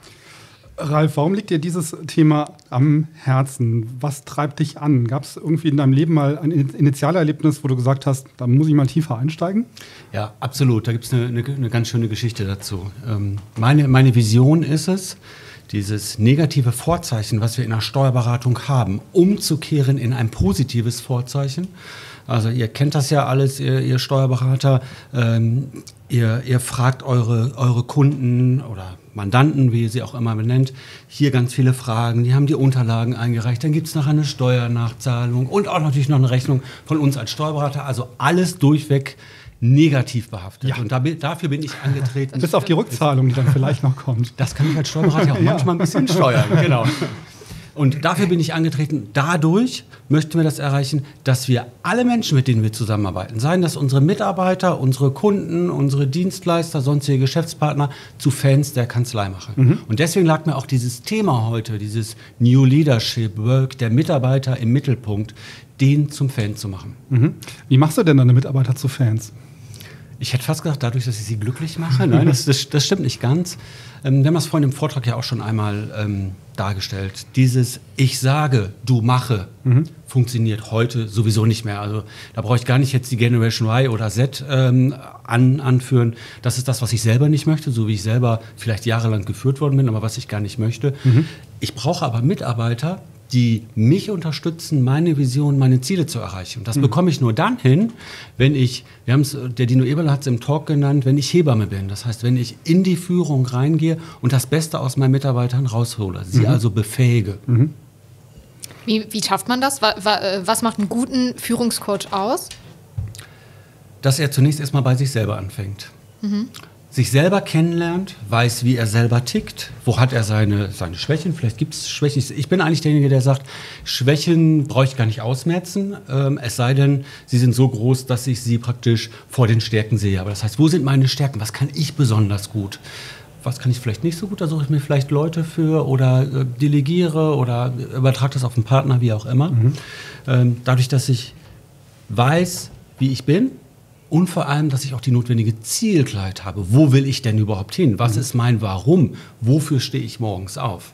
Ralf, warum liegt dir dieses Thema am Herzen? Was treibt dich an? Gab es irgendwie in deinem Leben mal ein Initialerlebnis, wo du gesagt hast, da muss ich mal tiefer einsteigen? Ja, absolut. Da gibt es eine, eine, eine ganz schöne Geschichte dazu. Ähm, meine, meine Vision ist es, dieses negative Vorzeichen, was wir in der Steuerberatung haben, umzukehren in ein positives Vorzeichen. Also ihr kennt das ja alles, ihr, ihr Steuerberater. Ähm, ihr, ihr fragt eure, eure Kunden oder Mandanten, wie ihr sie auch immer benennt, hier ganz viele Fragen. Die haben die Unterlagen eingereicht. Dann gibt es noch eine Steuernachzahlung und auch natürlich noch eine Rechnung von uns als Steuerberater. Also alles durchweg negativ behaftet. Ja. Und da, dafür bin ich angetreten. Bis auf die Rückzahlung, die dann vielleicht noch kommt. Das kann ich als Steuerberater auch Ja. manchmal ein bisschen steuern. Genau. Und dafür bin ich angetreten. Dadurch möchten wir das erreichen, dass wir alle Menschen, mit denen wir zusammenarbeiten, seien das unsere Mitarbeiter, unsere Kunden, unsere Dienstleister, sonstige Geschäftspartner, zu Fans der Kanzlei machen. Mhm. Und deswegen lag mir auch dieses Thema heute, dieses New Leadership Work, der Mitarbeiter im Mittelpunkt, den zum Fan zu machen. Mhm. Wie machst du denn deine Mitarbeiter zu Fans? Ich hätte fast gesagt, dadurch, dass ich sie glücklich mache. Nein, das, das, das stimmt nicht ganz. Ähm, wir haben es vorhin im Vortrag ja auch schon einmal ähm, dargestellt. Dieses Ich sage, du mache, mhm. funktioniert heute sowieso nicht mehr. Also da brauche ich gar nicht jetzt die Generation Y oder Z ähm, an, anführen. Das ist das, was ich selber nicht möchte, so wie ich selber vielleicht jahrelang geführt worden bin, aber was ich gar nicht möchte. Mhm. Ich brauche aber Mitarbeiter, die mich unterstützen, meine Vision, meine Ziele zu erreichen. Und das mhm. bekomme ich nur dann hin, wenn ich, wir haben es, der Dino Eberle hat es im Talk genannt, wenn ich Hebamme bin. Das heißt, wenn ich in die Führung reingehe und das Beste aus meinen Mitarbeitern raushole, sie mhm. also befähige. Mhm. Wie, wie schafft man das? Was macht einen guten Führungscoach aus? Dass er zunächst erstmal bei sich selber anfängt. Mhm. sich selber kennenlernt, weiß, wie er selber tickt, wo hat er seine, seine Schwächen, vielleicht gibt es Schwächen. Ich bin eigentlich derjenige, der sagt, Schwächen brauche ich gar nicht ausmerzen, ähm, es sei denn, sie sind so groß, dass ich sie praktisch vor den Stärken sehe. Aber das heißt, wo sind meine Stärken, was kann ich besonders gut? Was kann ich vielleicht nicht so gut, da suche ich mir vielleicht Leute für oder äh, delegiere oder übertrage das auf einen Partner, wie auch immer. Mhm. Ähm, dadurch, dass ich weiß, wie ich bin, und vor allem, dass ich auch die notwendige Zielklarheit habe. Wo will ich denn überhaupt hin? Was ist mein Warum? Wofür stehe ich morgens auf?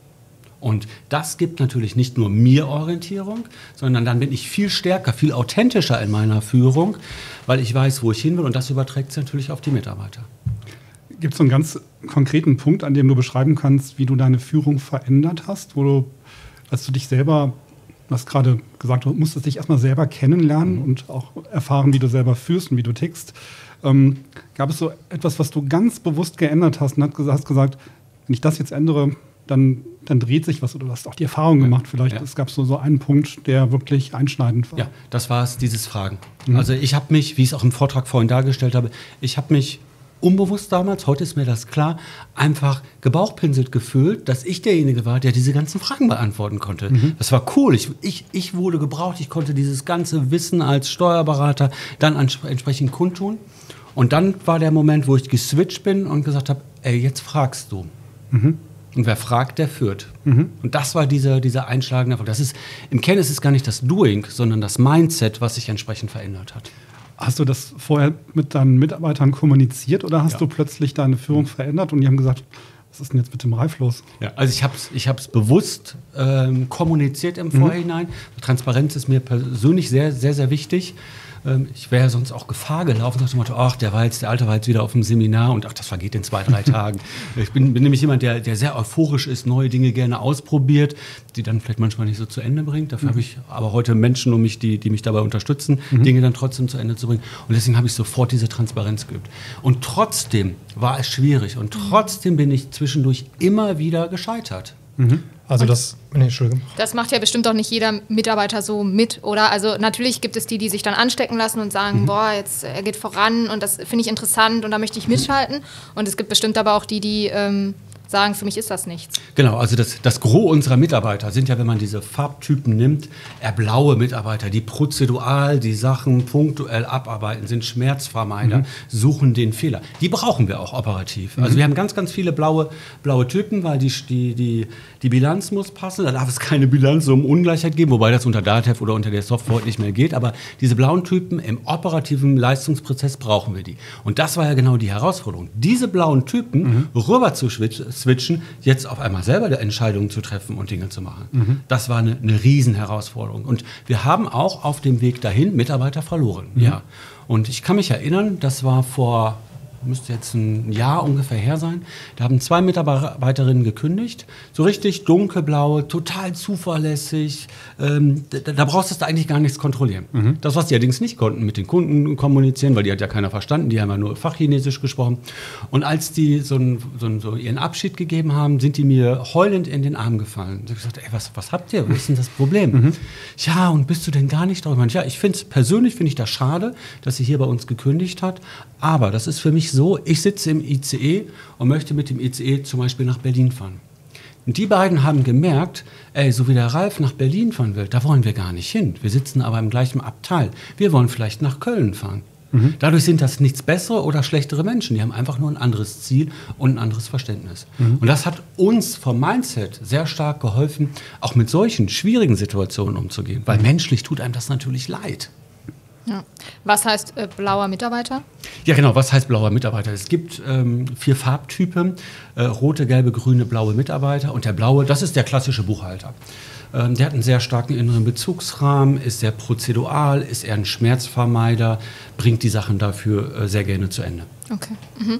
Und das gibt natürlich nicht nur mir Orientierung, sondern dann bin ich viel stärker, viel authentischer in meiner Führung, weil ich weiß, wo ich hin will. Und das überträgt sich natürlich auf die Mitarbeiter. Gibt es so einen ganz konkreten Punkt, an dem du beschreiben kannst, wie du deine Führung verändert hast, wo du, als du dich selber... Du hast gerade gesagt, du musstest dich erstmal selber kennenlernen und auch erfahren, wie du selber führst und wie du tickst. Ähm, gab es so etwas, was du ganz bewusst geändert hast und hast gesagt, wenn ich das jetzt ändere, dann, dann dreht sich was, oder du hast auch die Erfahrung gemacht vielleicht. Ja. Es gab so, so einen Punkt, der wirklich einschneidend war. Ja, das war es, dieses Fragen. Mhm. Also ich habe mich, wie ich es auch im Vortrag vorhin dargestellt habe, ich habe mich unbewusst damals, heute ist mir das klar, einfach gebauchpinselt gefühlt, dass ich derjenige war, der diese ganzen Fragen beantworten konnte. Mhm. Das war cool. Ich, ich, ich wurde gebraucht. Ich konnte dieses ganze Wissen als Steuerberater dann entsprechend kundtun. Und dann war der Moment, wo ich geswitcht bin und gesagt habe, ey, jetzt fragst du. Mhm. Und wer fragt, der führt. Mhm. Und das war dieser, dieser einschlagende Erfolg. Das ist, im Kern ist es gar nicht das Doing, sondern das Mindset, was sich entsprechend verändert hat. Hast du das vorher mit deinen Mitarbeitern kommuniziert oder hast ja. du plötzlich deine Führung verändert und die haben gesagt, was ist denn jetzt mit dem Ralf los? Ja, also ich habe es ich hab's bewusst ähm, kommuniziert im mhm. Vorhinein. Transparenz ist mir persönlich sehr, sehr, sehr wichtig. Ähm, ich wäre ja sonst auch Gefahr gelaufen und dachte, ach, der, war jetzt, der Alte war jetzt wieder auf dem Seminar und ach, das vergeht in zwei, drei Tagen. Ich bin, bin nämlich jemand, der, der sehr euphorisch ist, neue Dinge gerne ausprobiert, die dann vielleicht manchmal nicht so zu Ende bringt. Dafür mhm. habe ich aber heute Menschen um mich, die, die mich dabei unterstützen, mhm. Dinge dann trotzdem zu Ende zu bringen. Und deswegen habe ich sofort diese Transparenz geübt. Und trotzdem war es schwierig und trotzdem bin ich zwischendurch immer wieder gescheitert. Mhm. Also das, nee, Entschuldigung. Das macht ja bestimmt auch nicht jeder Mitarbeiter so mit, oder? Also natürlich gibt es die, die sich dann anstecken lassen und sagen, mhm. boah, jetzt er geht voran und das finde ich interessant und da möchte ich mitschalten. Und es gibt bestimmt aber auch die, die ähm, sagen, für mich ist das nichts. Genau, also das, das Gros unserer Mitarbeiter sind ja, wenn man diese Farbtypen nimmt, eher blaue Mitarbeiter, die prozedural die Sachen punktuell abarbeiten, sind Schmerzvermeider, mhm. suchen den Fehler. Die brauchen wir auch operativ. Mhm. Also wir haben ganz, ganz viele blaue, blaue Typen, weil die, die, die, die Bilanz muss passen. Da darf es keine Bilanz um Ungleichheit geben, wobei das unter Datev oder unter der Software heute nicht mehr geht. Aber diese blauen Typen im operativen Leistungsprozess brauchen wir die. Und das war ja genau die Herausforderung. Diese blauen Typen mhm. rüber zu switchen, jetzt auf einmal selber die Entscheidungen zu treffen und Dinge zu machen. Mhm. Das war eine, eine Riesenherausforderung. Und wir haben auch auf dem Weg dahin Mitarbeiter verloren. Mhm. Ja. Und ich kann mich erinnern, das war vor, müsste jetzt ein Jahr ungefähr her sein, da haben zwei Mitarbeiterinnen gekündigt, so richtig dunkelblau, total zuverlässig, ähm, da, da brauchst du eigentlich gar nichts kontrollieren. Mhm. Das, was die allerdings nicht konnten, mit den Kunden kommunizieren, weil die hat ja keiner verstanden, die haben ja nur Fachchinesisch gesprochen. Und als die so, ein, so, ein, so ihren Abschied gegeben haben, sind die mir heulend in den Arm gefallen. Ich habe gesagt, ey, was, was habt ihr, was ist denn das Problem? Mhm. Ja, und bist du denn gar nicht drauf? Ja, ich finde es, persönlich finde ich das schade, dass sie hier bei uns gekündigt hat, aber das ist für mich so, ich sitze im I C E und möchte mit dem I C E zum Beispiel nach Berlin fahren. Und die beiden haben gemerkt, ey, so wie der Ralf nach Berlin fahren will, da wollen wir gar nicht hin. Wir sitzen aber im gleichen Abteil. Wir wollen vielleicht nach Köln fahren. Mhm. Dadurch sind das nichts bessere oder schlechtere Menschen. Die haben einfach nur ein anderes Ziel und ein anderes Verständnis. Mhm. Und das hat uns vom Mindset sehr stark geholfen, auch mit solchen schwierigen Situationen umzugehen. Weil menschlich tut einem das natürlich leid. Ja. Was heißt äh, blauer Mitarbeiter? Ja, genau, was heißt blauer Mitarbeiter? Es gibt ähm, vier Farbtypen, äh, rote, gelbe, grüne, blaue Mitarbeiter. Und der blaue, das ist der klassische Buchhalter. Ähm, der hat einen sehr starken inneren Bezugsrahmen, ist sehr prozedural, ist eher ein Schmerzvermeider, bringt die Sachen dafür äh, sehr gerne zu Ende. Okay. Mhm.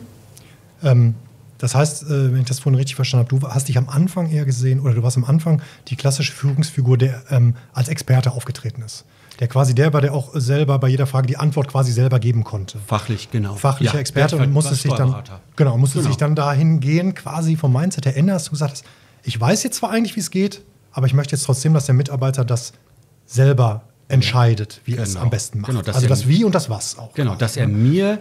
Ähm, das heißt, äh, wenn ich das vorhin richtig verstanden habe, du hast dich am Anfang eher gesehen, oder du warst am Anfang die klassische Führungsfigur, der ähm, als Experte aufgetreten ist. Der quasi der war, der auch selber bei jeder Frage die Antwort quasi selber geben konnte. Fachlich, genau. Fachlicher ja, Experte und musste sich dann genau musste genau. sich dann dahin gehen, quasi vom Mindset her ändern, dass du gesagt hast, ich weiß jetzt zwar eigentlich, wie es geht, aber ich möchte jetzt trotzdem, dass der Mitarbeiter das selber entscheidet, wie genau. er es am besten macht. Genau, also das Wie und das Was auch. Genau, dass er mir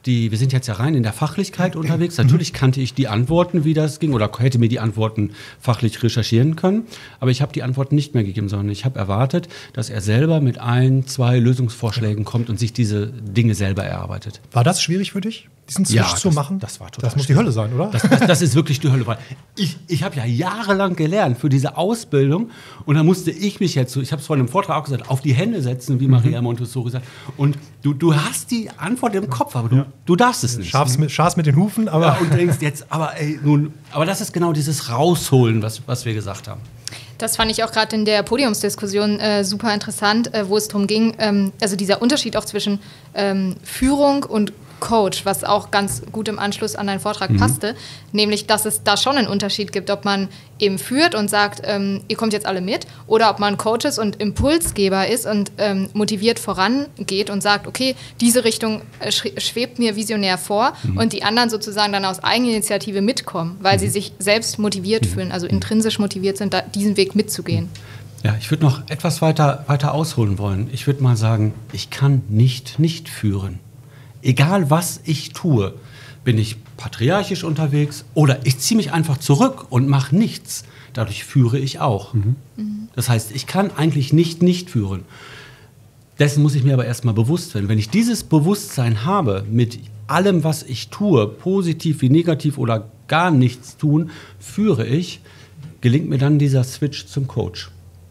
die, wir sind jetzt ja rein in der Fachlichkeit unterwegs. Natürlich kannte ich die Antworten, wie das ging, oder hätte mir die Antworten fachlich recherchieren können. Aber ich habe die Antworten nicht mehr gegeben, sondern ich habe erwartet, dass er selber mit ein, zwei Lösungsvorschlägen kommt und sich diese Dinge selber erarbeitet. War das schwierig für dich, diesen Switch Ja, zu das- machen? das war total Das muss die Hölle sein, oder? Das, das, das ist wirklich die Hölle. Weil ich ich habe ja jahrelang gelernt für diese Ausbildung und da musste ich mich jetzt, so, ich habe es vorhin im Vortrag auch gesagt, auf die Hände setzen, wie Maria Montessori sagt. Und du, du hast die Antwort im Kopf, aber du, Ja. du darfst es nicht. Schaf's mit, Schaf's mit den Hufen, aber Ja, und denkst jetzt, aber ey, nun, aber das ist genau dieses Rausholen, was, was wir gesagt haben. Das fand ich auch gerade in der Podiumsdiskussion äh, super interessant, äh, wo es darum ging, ähm, also dieser Unterschied auch zwischen ähm, Führung und Coach, was auch ganz gut im Anschluss an deinen Vortrag Mhm. passte, nämlich, dass es da schon einen Unterschied gibt, ob man eben führt und sagt, ähm, ihr kommt jetzt alle mit, oder ob man Coach ist und Impulsgeber ist und ähm, motiviert vorangeht und sagt, okay, diese Richtung äh, schre- schwebt mir visionär vor Mhm. und die anderen sozusagen dann aus Eigeninitiative mitkommen, weil Mhm. sie sich selbst motiviert fühlen, also intrinsisch motiviert sind, da, diesen Weg mitzugehen. Ja, ich würde noch etwas weiter, weiter ausholen wollen. Ich würde mal sagen, ich kann nicht nicht führen. Egal, was ich tue, bin ich patriarchisch unterwegs oder ich ziehe mich einfach zurück und mache nichts. Dadurch führe ich auch. Das heißt, ich kann eigentlich nicht nicht führen. Dessen muss ich mir aber erstmal bewusst werden. Wenn ich dieses Bewusstsein habe mit allem, was ich tue, positiv wie negativ oder gar nichts tun, führe ich, gelingt mir dann dieser Switch zum Coach.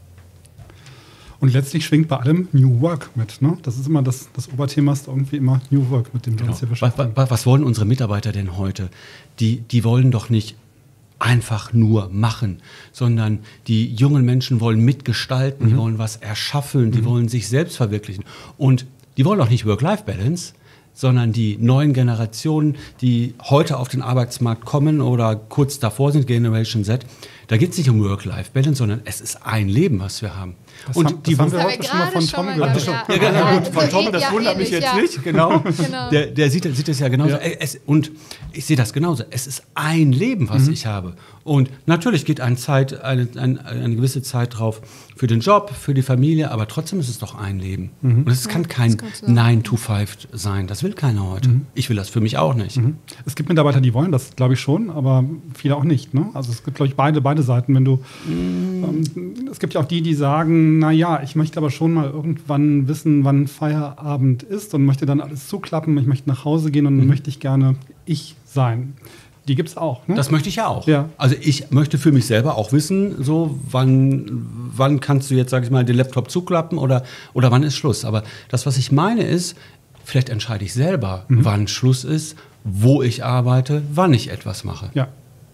Und letztlich schwingt bei allem New Work mit. Ne? Das ist immer das, das Oberthema, ist irgendwie immer New Work, mit dem wir uns hier Was, beschäftigen. was, was wollen unsere Mitarbeiter denn heute? Die, die wollen doch nicht einfach nur machen, sondern die jungen Menschen wollen mitgestalten, die wollen was erschaffen, die wollen sich selbst verwirklichen. Und die wollen auch nicht Work-Life-Balance, sondern die neuen Generationen, die heute auf den Arbeitsmarkt kommen oder kurz davor sind, Generation Z, da geht es nicht um Work-Life-Balance, sondern es ist ein Leben, was wir haben. Das Und haben- die das haben wir Das heute schon mal gerade von schon Tom mal gehört. gehabt, Ja, genau, Ja, gut, von Tom, das ja, wundert mich ähnlich, jetzt ja. nicht, genau. Genau. Der, der sieht, sieht es ja genauso. Ja. Äh, Es, und ich sehe das genauso. Es ist ein Leben, was ich habe. Und natürlich geht eine, Zeit, eine, eine, eine gewisse Zeit drauf für den Job, für die Familie, aber trotzdem ist es doch ein Leben. Und es kann kein kann so sein. nine to five sein. Das will keiner heute. Ich will das für mich auch nicht. Es gibt Mitarbeiter, die wollen das, glaube ich, schon, aber viele auch nicht. Ne? Also es gibt, glaube ich, beide, beide Seiten. Wenn du, ähm, es gibt ja auch die, die sagen, na ja, ich möchte aber schon mal irgendwann wissen, wann Feierabend ist und möchte dann alles zuklappen. Ich möchte nach Hause gehen und dann möchte ich gerne ich sein. Die gibt es auch. Ne? Das möchte ich ja auch. Ja. Also ich möchte für mich selber auch wissen, so wann, wann kannst du jetzt, sag ich mal, den Laptop zuklappen oder, oder wann ist Schluss. Aber das, was ich meine, ist, vielleicht entscheide ich selber, wann Schluss ist, wo ich arbeite, wann ich etwas mache. Ja,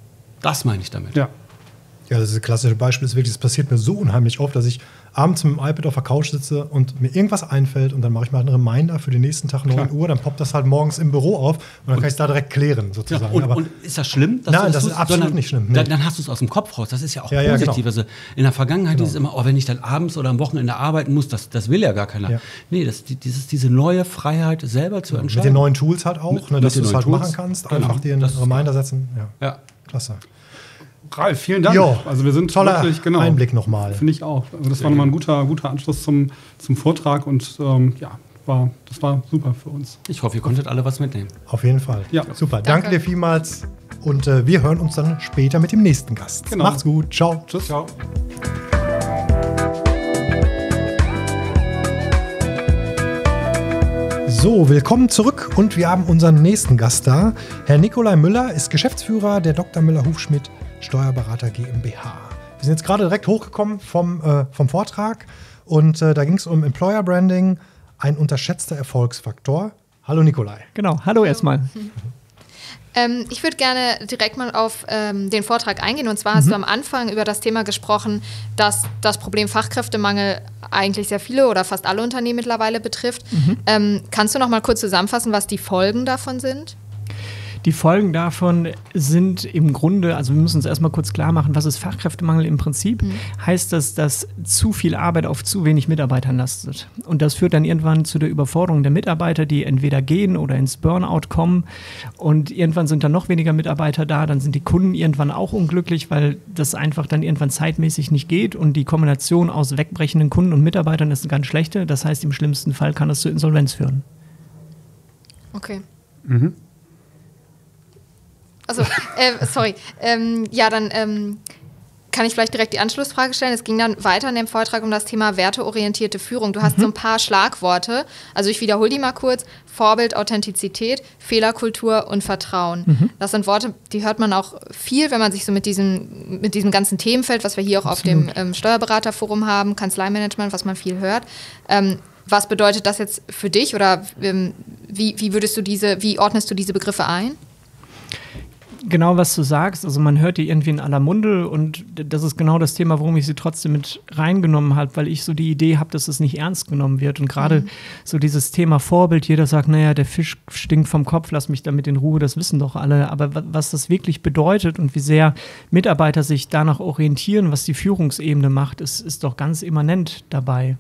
Das meine ich damit. ja. Ja, das ist ein klassisches Beispiel. Ist wirklich, das passiert mir so unheimlich oft, dass ich abends mit dem iPad auf der Couch sitze und mir irgendwas einfällt und dann mache ich mal einen Reminder für den nächsten Tag neun Uhr, dann poppt das halt morgens im Büro auf und dann kann ich es da direkt klären, Ja, sozusagen. und, Aber und ist das schlimm? dass Nein, du das ist tust? absolut Sondern nicht schlimm, nee. Dann, dann hast du es aus dem Kopf raus. Das ist ja auch Ja, ja, positiv. genau. Also in der Vergangenheit Genau. ist es immer, oh, wenn ich dann abends oder am Wochenende arbeiten muss, das, das will ja gar keiner. Ja. Nee, das, die- dieses, diese neue Freiheit, selber zu mit entscheiden. den neuen Tools halt auch, Mit- ne, dass mit du den es halt neuen machen Tools. kannst, Genau. einfach dir einen Das ist Reminder setzen. Ja, Ja. klasse. Ralf, vielen Dank. Jo, also wir sind toller wirklich, genau, Einblick nochmal. Finde ich auch. Also das war nochmal ein guter, guter Anschluss zum, zum Vortrag und ähm, ja, war, das war super für uns. Ich hoffe, ihr konntet alle was mitnehmen. Auf jeden Fall. Ja. Super. Danke. Danke. dir vielmals und äh, wir hören uns dann später mit dem nächsten Gast. Genau. Macht's gut. Ciao. Tschüss. Ciao. So, willkommen zurück und wir haben unseren nächsten Gast da. Herr Nikolai Müller ist Geschäftsführer der Doktor Müller Hufschmidt Steuerberater GmbH. Wir sind jetzt gerade direkt hochgekommen vom, äh, vom Vortrag und äh, da ging es um Employer Branding, ein unterschätzter Erfolgsfaktor. Hallo Nikolai. Genau, hallo erstmal. Ähm, ich würde gerne direkt mal auf ähm, den Vortrag eingehen. Und zwar hast du am Anfang über das Thema gesprochen, dass das Problem Fachkräftemangel eigentlich sehr viele oder fast alle Unternehmen mittlerweile betrifft. Ähm, kannst du noch mal kurz zusammenfassen, was die Folgen davon sind? Die Folgen davon sind im Grunde, also wir müssen uns erstmal kurz klar machen, was ist Fachkräftemangel im Prinzip? Heißt das, dass zu viel Arbeit auf zu wenig Mitarbeitern lastet. Und das führt dann irgendwann zu der Überforderung der Mitarbeiter, die entweder gehen oder ins Burnout kommen. Und irgendwann sind dann noch weniger Mitarbeiter da, dann sind die Kunden irgendwann auch unglücklich, weil das einfach dann irgendwann zeitmäßig nicht geht. Und die Kombination aus wegbrechenden Kunden und Mitarbeitern ist eine ganz schlechte. Das heißt, im schlimmsten Fall kann es zur Insolvenz führen. Okay. Mhm. Also, äh, sorry. Ähm, ja, dann ähm, kann ich vielleicht direkt die Anschlussfrage stellen. Es ging dann weiter in dem Vortrag um das Thema werteorientierte Führung. Du hast mhm. so ein paar Schlagworte. Also ich wiederhole die mal kurz. Vorbild, Authentizität, Fehlerkultur und Vertrauen. Mhm. Das sind Worte, die hört man auch viel, wenn man sich so mit diesem, mit diesem ganzen Themenfeld, was wir hier auch Absolut. auf dem ähm, Steuerberaterforum haben, Kanzleimanagement, was man viel hört. Ähm, was bedeutet das jetzt für dich oder ähm, wie, wie würdest du diese, wie ordnest du diese Begriffe ein? Genau, was du sagst, also man hört die irgendwie in aller Munde und das ist genau das Thema, warum ich sie trotzdem mit reingenommen habe, weil ich so die Idee habe, dass es nicht ernst genommen wird und gerade mhm. so dieses Thema Vorbild, jeder sagt, naja, der Fisch stinkt vom Kopf, lass mich damit in Ruhe, das wissen doch alle, aber was das wirklich bedeutet und wie sehr Mitarbeiter sich danach orientieren, was die Führungsebene macht, ist, ist doch ganz immanent dabei.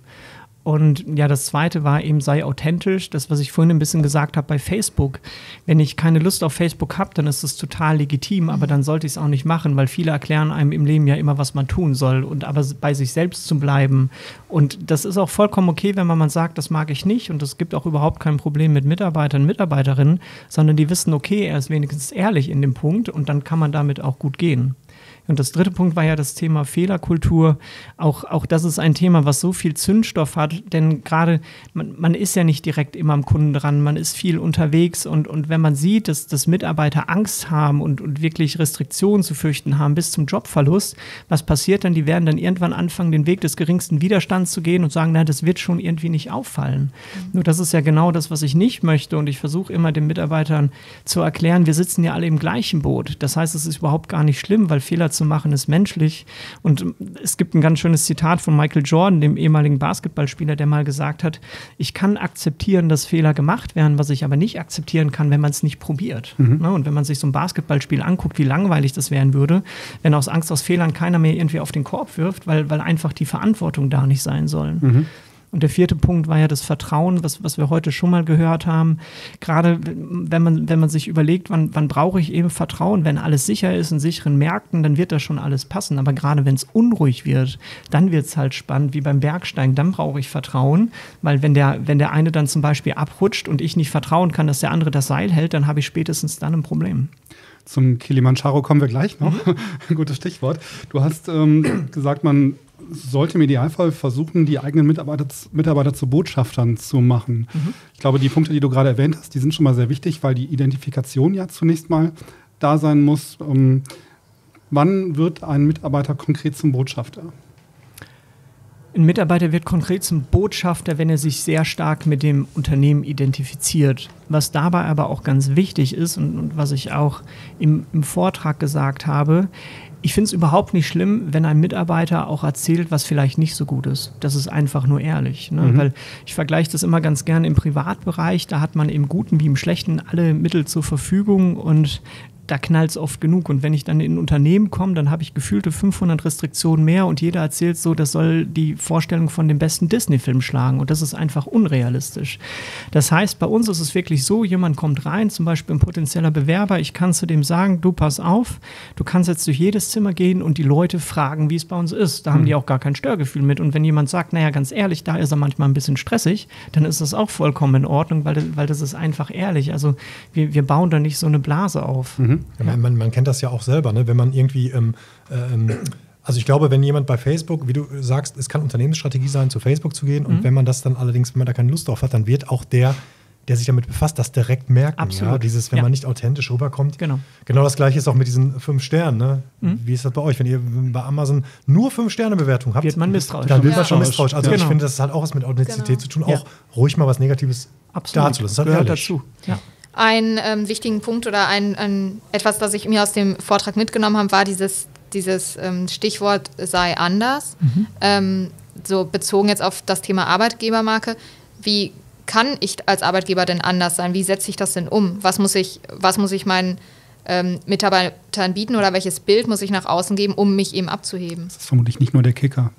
Und ja, das Zweite war eben, sei authentisch. Das, was ich vorhin ein bisschen gesagt habe bei Facebook. Wenn ich keine Lust auf Facebook habe, dann ist das total legitim, aber dann sollte ich es auch nicht machen, weil viele erklären einem im Leben ja immer, was man tun soll und aber bei sich selbst zu bleiben. Und das ist auch vollkommen okay, wenn man mal sagt, das mag ich nicht und es gibt auch überhaupt kein Problem mit Mitarbeitern und Mitarbeiterinnen, sondern die wissen, okay, er ist wenigstens ehrlich in dem Punkt und dann kann man damit auch gut gehen. Und das dritte Punkt war ja das Thema Fehlerkultur. Auch, auch das ist ein Thema, was so viel Zündstoff hat, denn gerade man, man ist ja nicht direkt immer am Kunden dran, man ist viel unterwegs und, und wenn man sieht, dass, dass Mitarbeiter Angst haben und, und wirklich Restriktionen zu fürchten haben bis zum Jobverlust, was passiert dann? Die werden dann irgendwann anfangen, den Weg des geringsten Widerstands zu gehen und sagen, na, das wird schon irgendwie nicht auffallen. Mhm. Nur das ist ja genau das, was ich nicht möchte und ich versuche immer den Mitarbeitern zu erklären, wir sitzen ja alle im gleichen Boot. Das heißt, es ist überhaupt gar nicht schlimm, weil Fehler zu machen ist menschlich. Und es gibt ein ganz schönes Zitat von Michael Jordan, dem ehemaligen Basketballspieler, der mal gesagt hat, ich kann akzeptieren, dass Fehler gemacht werden, was ich aber nicht akzeptieren kann, wenn man es nicht probiert. Mhm. Und wenn man sich so ein Basketballspiel anguckt, wie langweilig das werden würde, wenn aus Angst aus Fehlern keiner mehr irgendwie auf den Korb wirft, weil, weil einfach die Verantwortung da nicht sein soll. Mhm. Und der vierte Punkt war ja das Vertrauen, was, was wir heute schon mal gehört haben. Gerade wenn man, wenn man sich überlegt, wann, wann brauche ich eben Vertrauen? Wenn alles sicher ist in sicheren Märkten, dann wird das schon alles passen. Aber gerade wenn es unruhig wird, dann wird es halt spannend, wie beim Bergsteigen. Dann brauche ich Vertrauen, weil wenn der, wenn der eine dann zum Beispiel abrutscht und ich nicht vertrauen kann, dass der andere das Seil hält, dann habe ich spätestens dann ein Problem. Zum Kilimanjaro kommen wir gleich noch. Mhm. Ein gutes Stichwort. Du hast ähm, gesagt, man sollte im Idealfall versuchen, die eigenen Mitarbeiter, Mitarbeiter zu Botschaftern zu machen. Mhm. Ich glaube, die Punkte, die du gerade erwähnt hast, die sind schon mal sehr wichtig, weil die Identifikation ja zunächst mal da sein muss. Um, wann wird ein Mitarbeiter konkret zum Botschafter? Ein Mitarbeiter wird konkret zum Botschafter, wenn er sich sehr stark mit dem Unternehmen identifiziert. Was dabei aber auch ganz wichtig ist und, und was ich auch im, im Vortrag gesagt habe, ich finde es überhaupt nicht schlimm, wenn ein Mitarbeiter auch erzählt, was vielleicht nicht so gut ist. Das ist einfach nur ehrlich. Ne? Mhm. Weil ich vergleiche das immer ganz gerne im Privatbereich. Da hat man im Guten wie im Schlechten alle Mittel zur Verfügung und da knallt es oft genug. Und wenn ich dann in ein Unternehmen komme, dann habe ich gefühlte fünfhundert Restriktionen mehr und jeder erzählt so, das soll die Vorstellung von dem besten Disney-Film schlagen. Und das ist einfach unrealistisch. Das heißt, bei uns ist es wirklich so, jemand kommt rein, zum Beispiel ein potenzieller Bewerber, ich kann zu dem sagen, du pass auf, du kannst jetzt durch jedes Zimmer gehen und die Leute fragen, wie es bei uns ist. Da mhm. haben die auch gar kein Störgefühl mit. Und wenn jemand sagt, naja, ganz ehrlich, da ist er manchmal ein bisschen stressig, dann ist das auch vollkommen in Ordnung, weil, weil das ist einfach ehrlich. Also wir, wir bauen da nicht so eine Blase auf. Mhm. Ja, man, man, man kennt das ja auch selber, ne? Wenn man irgendwie, ähm, ähm, also ich glaube, wenn jemand bei Facebook, wie du sagst, es kann Unternehmensstrategie sein, zu Facebook zu gehen, mhm. und wenn man das dann allerdings, wenn man da keine Lust drauf hat, dann wird auch der, der sich damit befasst, das direkt merken. Absolut. Ja? Dieses, wenn ja. man nicht authentisch rüberkommt. Genau. Genau das Gleiche ist auch mit diesen fünf Sternen. Ne? Mhm. Wie ist das bei euch? Wenn ihr bei Amazon nur fünf Sterne Bewertung habt, wird man misstrauisch. Dann wird ja. man schon misstrauisch. Also genau. ich finde, das hat auch was mit Authentizität genau. zu tun, Ja. auch ruhig mal was Negatives dazulassen. Das gehört ehrlich. dazu. Ja. Einen ähm, wichtigen Punkt oder ein, ein, etwas, das ich mir aus dem Vortrag mitgenommen habe, war dieses, dieses ähm, Stichwort sei anders. Mhm. Ähm, so bezogen jetzt auf das Thema Arbeitgebermarke. Wie kann ich als Arbeitgeber denn anders sein? Wie setze ich das denn um? Was muss ich, was muss ich meinen ähm, Mitarbeitern bieten oder welches Bild muss ich nach außen geben, um mich eben abzuheben? Das ist vermutlich nicht nur der Kicker.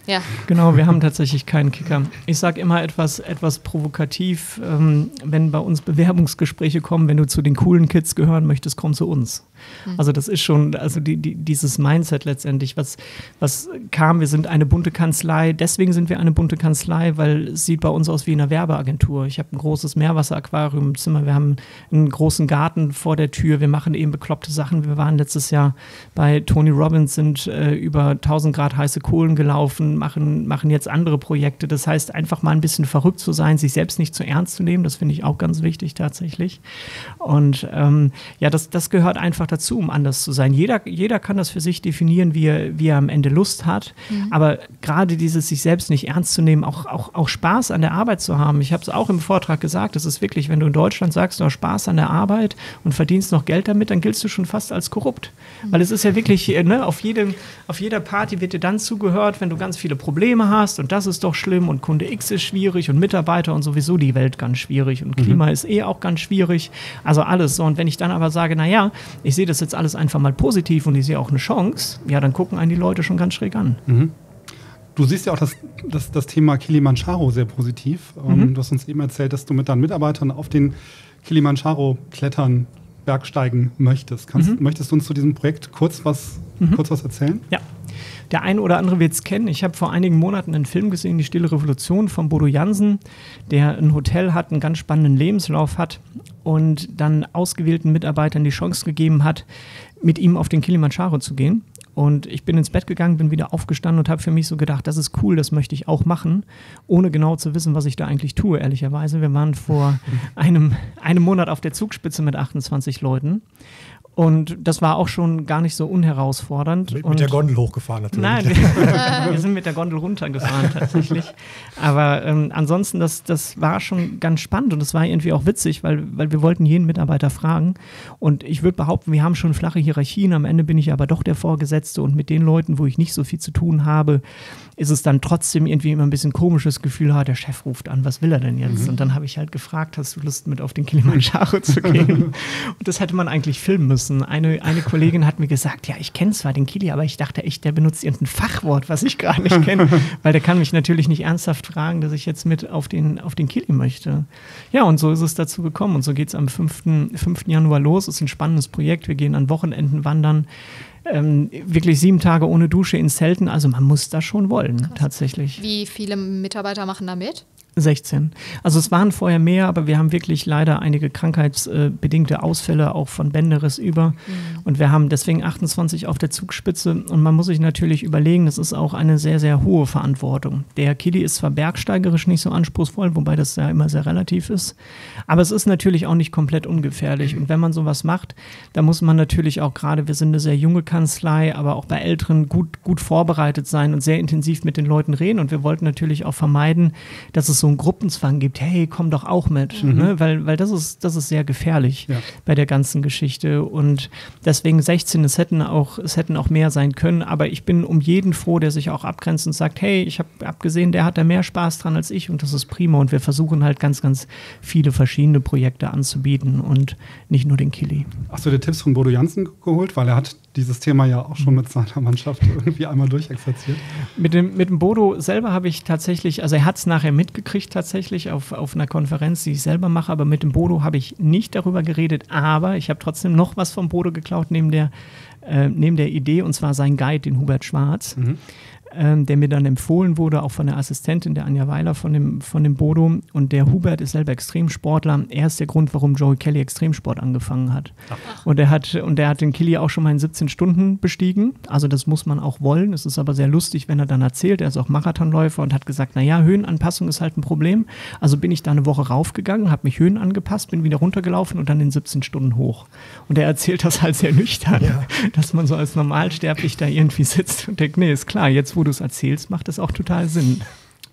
Ja. Genau, wir haben tatsächlich keinen Kicker. Ich sage immer etwas, etwas provokativ, ähm, wenn bei uns Bewerbungsgespräche kommen, wenn du zu den coolen Kids gehören möchtest, komm zu uns. Mhm. Also das ist schon, also die, die, dieses Mindset letztendlich, was, was kam, wir sind eine bunte Kanzlei, deswegen sind wir eine bunte Kanzlei, weil es sieht bei uns aus wie eine Werbeagentur. Ich habe ein großes Meerwasseraquarium im Zimmer, wir haben einen großen Garten vor der Tür, wir machen eben bekloppte Sachen. Wir waren letztes Jahr bei Tony Robbins, sind äh, über tausend Grad heiße Kohlen gelaufen, machen, machen jetzt andere Projekte. Das heißt, einfach mal ein bisschen verrückt zu sein, sich selbst nicht zu ernst zu nehmen, das finde ich auch ganz wichtig tatsächlich. Und ähm, ja, das, das gehört einfach dazu, um anders zu sein. Jeder, jeder kann das für sich definieren, wie er, wie er am Ende Lust hat. Mhm. Aber gerade dieses sich selbst nicht ernst zu nehmen, auch, auch, auch Spaß an der Arbeit zu haben. Ich habe es auch im Vortrag gesagt, das ist wirklich, wenn du in Deutschland sagst, du hast Spaß an der Arbeit und verdienst noch Geld damit, dann giltst du schon fast als korrupt. Mhm. Weil es ist ja wirklich, ne, auf, jedem, auf jeder Party wird dir dann zugehört, wenn du ganz viele Probleme hast und das ist doch schlimm und Kunde X ist schwierig und Mitarbeiter und sowieso die Welt ganz schwierig und Klima mhm. ist eh auch ganz schwierig. Also alles so. Und wenn ich dann aber sage, naja, ich sehe das jetzt alles einfach mal positiv und ich sehe auch eine Chance, ja, dann gucken einen die Leute schon ganz schräg an. Mhm. Du siehst ja auch das, das, das Thema Kilimanjaro sehr positiv. Mhm. Du hast uns eben erzählt, dass du mit deinen Mitarbeitern auf den Kilimanjaro klettern, bergsteigen möchtest. Kannst, mhm. Möchtest du uns zu diesem Projekt kurz was, mhm. kurz was erzählen? Ja. Der eine oder andere wird es kennen. Ich habe vor einigen Monaten einen Film gesehen, Die Stille Revolution von Bodo Jansen, der ein Hotel hat, einen ganz spannenden Lebenslauf hat und dann ausgewählten Mitarbeitern die Chance gegeben hat, mit ihm auf den Kilimanjaro zu gehen. Und ich bin ins Bett gegangen, bin wieder aufgestanden und habe für mich so gedacht, das ist cool, das möchte ich auch machen, ohne genau zu wissen, was ich da eigentlich tue, ehrlicherweise. Wir waren vor einem, einem Monat auf der Zugspitze mit achtundzwanzig Leuten. Und das war auch schon gar nicht so unherausfordernd. Mit, und mit der Gondel hochgefahren natürlich. Nein, wir, wir sind mit der Gondel runtergefahren tatsächlich. Aber ähm, ansonsten, das, das war schon ganz spannend und es war irgendwie auch witzig, weil, weil wir wollten jeden Mitarbeiter fragen. Und ich würde behaupten, wir haben schon flache Hierarchien. Am Ende bin ich aber doch der Vorgesetzte und mit den Leuten, wo ich nicht so viel zu tun habe, ist es dann trotzdem irgendwie immer ein bisschen komisches Gefühl, ha, der Chef ruft an, was will er denn jetzt? Mhm. Und dann habe ich halt gefragt, hast du Lust, mit auf den Kilimanjaro zu gehen? Und das hätte man eigentlich filmen müssen. Eine, eine Kollegin hat mir gesagt, ja, ich kenne zwar den Kili, aber ich dachte echt, der benutzt irgendein Fachwort, was ich gar nicht kenne, weil der kann mich natürlich nicht ernsthaft fragen, dass ich jetzt mit auf den, auf den Kili möchte. Ja, und so ist es dazu gekommen und so geht es am fünften Januar los. Es ist ein spannendes Projekt, wir gehen an Wochenenden wandern, ähm, wirklich sieben Tage ohne Dusche in Zelten, also man muss das schon wollen, krass, tatsächlich. Wie viele Mitarbeiter machen da mit? sechzehn. Also es waren vorher mehr, aber wir haben wirklich leider einige krankheitsbedingte Ausfälle auch von Bänderriss über. Mhm. Und wir haben deswegen achtundzwanzig auf der Zugspitze. Und man muss sich natürlich überlegen, das ist auch eine sehr, sehr hohe Verantwortung. Der Kili ist zwar bergsteigerisch nicht so anspruchsvoll, wobei das ja immer sehr relativ ist. Aber es ist natürlich auch nicht komplett ungefährlich. Und wenn man sowas macht, dann muss man natürlich auch gerade, wir sind eine sehr junge Kanzlei, aber auch bei Älteren gut, gut vorbereitet sein und sehr intensiv mit den Leuten reden. Und wir wollten natürlich auch vermeiden, dass es so einen Gruppenzwang gibt, hey, komm doch auch mit, mhm. ne? weil, weil das ist, das ist sehr gefährlich ja. bei der ganzen Geschichte und deswegen sechzehn, es hätten, auch, es hätten auch mehr sein können, aber ich bin um jeden froh, der sich auch abgrenzt und sagt, hey, ich habe abgesehen, der hat da mehr Spaß dran als ich und das ist prima und wir versuchen halt ganz, ganz viele verschiedene Projekte anzubieten und nicht nur den Kili. Hast du dir Tipps von Bodo Jansen geholt, weil er hat dieses Thema ja auch schon mit seiner Mannschaft irgendwie einmal durchexerziert? Mit dem, mit dem Bodo selber habe ich tatsächlich, also er hat es nachher mitgekriegt tatsächlich auf, auf einer Konferenz, die ich selber mache, aber mit dem Bodo habe ich nicht darüber geredet, aber ich habe trotzdem noch was vom Bodo geklaut neben der, äh, neben der Idee und zwar sein Guide, den Hubert Schwarz. Mhm. Ähm, der mir dann empfohlen wurde, auch von der Assistentin, der Anja Weiler von dem, von dem Bodo. Und der Hubert ist selber Extremsportler. Er ist der Grund, warum Joey Kelly Extremsport angefangen hat. Ach. Und er hat, und der hat den Kili auch schon mal in siebzehn Stunden bestiegen. Also das muss man auch wollen. Es ist aber sehr lustig, wenn er dann erzählt, er ist auch Marathonläufer und hat gesagt, naja, Höhenanpassung ist halt ein Problem. Also bin ich da eine Woche raufgegangen, habe mich Höhen angepasst, bin wieder runtergelaufen und dann in siebzehn Stunden hoch. Und er erzählt das halt sehr nüchtern, ja. dass man so als Normalsterblich da irgendwie sitzt und denkt, nee, ist klar, jetzt wo du es erzählst, macht das auch total Sinn.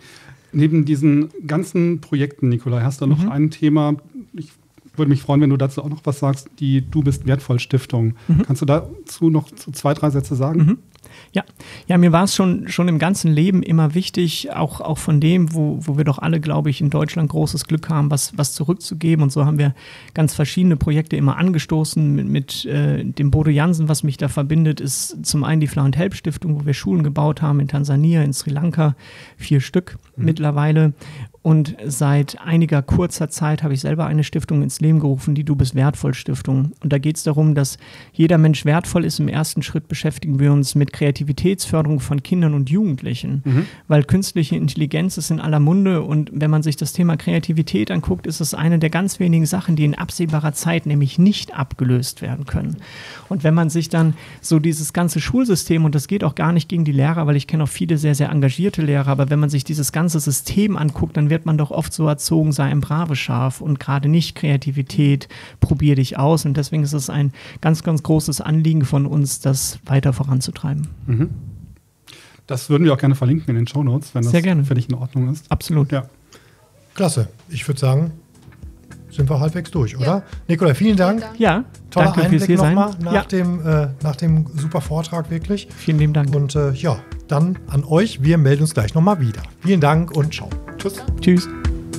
Neben diesen ganzen Projekten, Nikolai, hast du noch mhm. ein Thema, ich würde mich freuen, wenn du dazu auch noch was sagst, die Du bist wertvoll Stiftung. Mhm. Kannst du dazu noch zwei, drei Sätze sagen? Mhm. Ja, ja, mir war es schon, schon im ganzen Leben immer wichtig, auch, auch von dem, wo, wo wir doch alle, glaube ich, in Deutschland großes Glück haben, was, was zurückzugeben. Und so haben wir ganz verschiedene Projekte immer angestoßen. Mit, mit äh, dem Bodo Jansen, was mich da verbindet, ist zum einen die Flower and Help Stiftung, wo wir Schulen gebaut haben in Tansania, in Sri Lanka, vier Stück mhm. mittlerweile. Und seit einiger kurzer Zeit habe ich selber eine Stiftung ins Leben gerufen, die Du bist wertvoll Stiftung. Und da geht es darum, dass jeder Mensch wertvoll ist. Im ersten Schritt beschäftigen wir uns mit Kreativitätsförderung von Kindern und Jugendlichen. Mhm. Weil künstliche Intelligenz ist in aller Munde. Und wenn man sich das Thema Kreativität anguckt, ist es eine der ganz wenigen Sachen, die in absehbarer Zeit nämlich nicht abgelöst werden können. Und wenn man sich dann so dieses ganze Schulsystem, und das geht auch gar nicht gegen die Lehrer, weil ich kenne auch viele sehr, sehr engagierte Lehrer, aber wenn man sich dieses ganze System anguckt, dann wird man doch oft so erzogen, sei ein braves Schaf und gerade nicht Kreativität, probier dich aus. Und deswegen ist es ein ganz, ganz großes Anliegen von uns, das weiter voranzutreiben. Mhm. Das würden wir auch gerne verlinken in den Shownotes, wenn das sehr gerne. für dich in Ordnung ist. Absolut. Ja. Klasse. Ich würde sagen, sind wir halbwegs durch, oder? Ja. Nikolai, vielen Dank. Vielen Dank. Ja, toller danke Einblick fürs hier sein. Nochmal nach, ja. dem, äh, nach dem super Vortrag, wirklich. Vielen lieben Dank. Und äh, ja, dann an euch. Wir melden uns gleich nochmal wieder. Vielen Dank und ciao. Tschüss. Tschüss.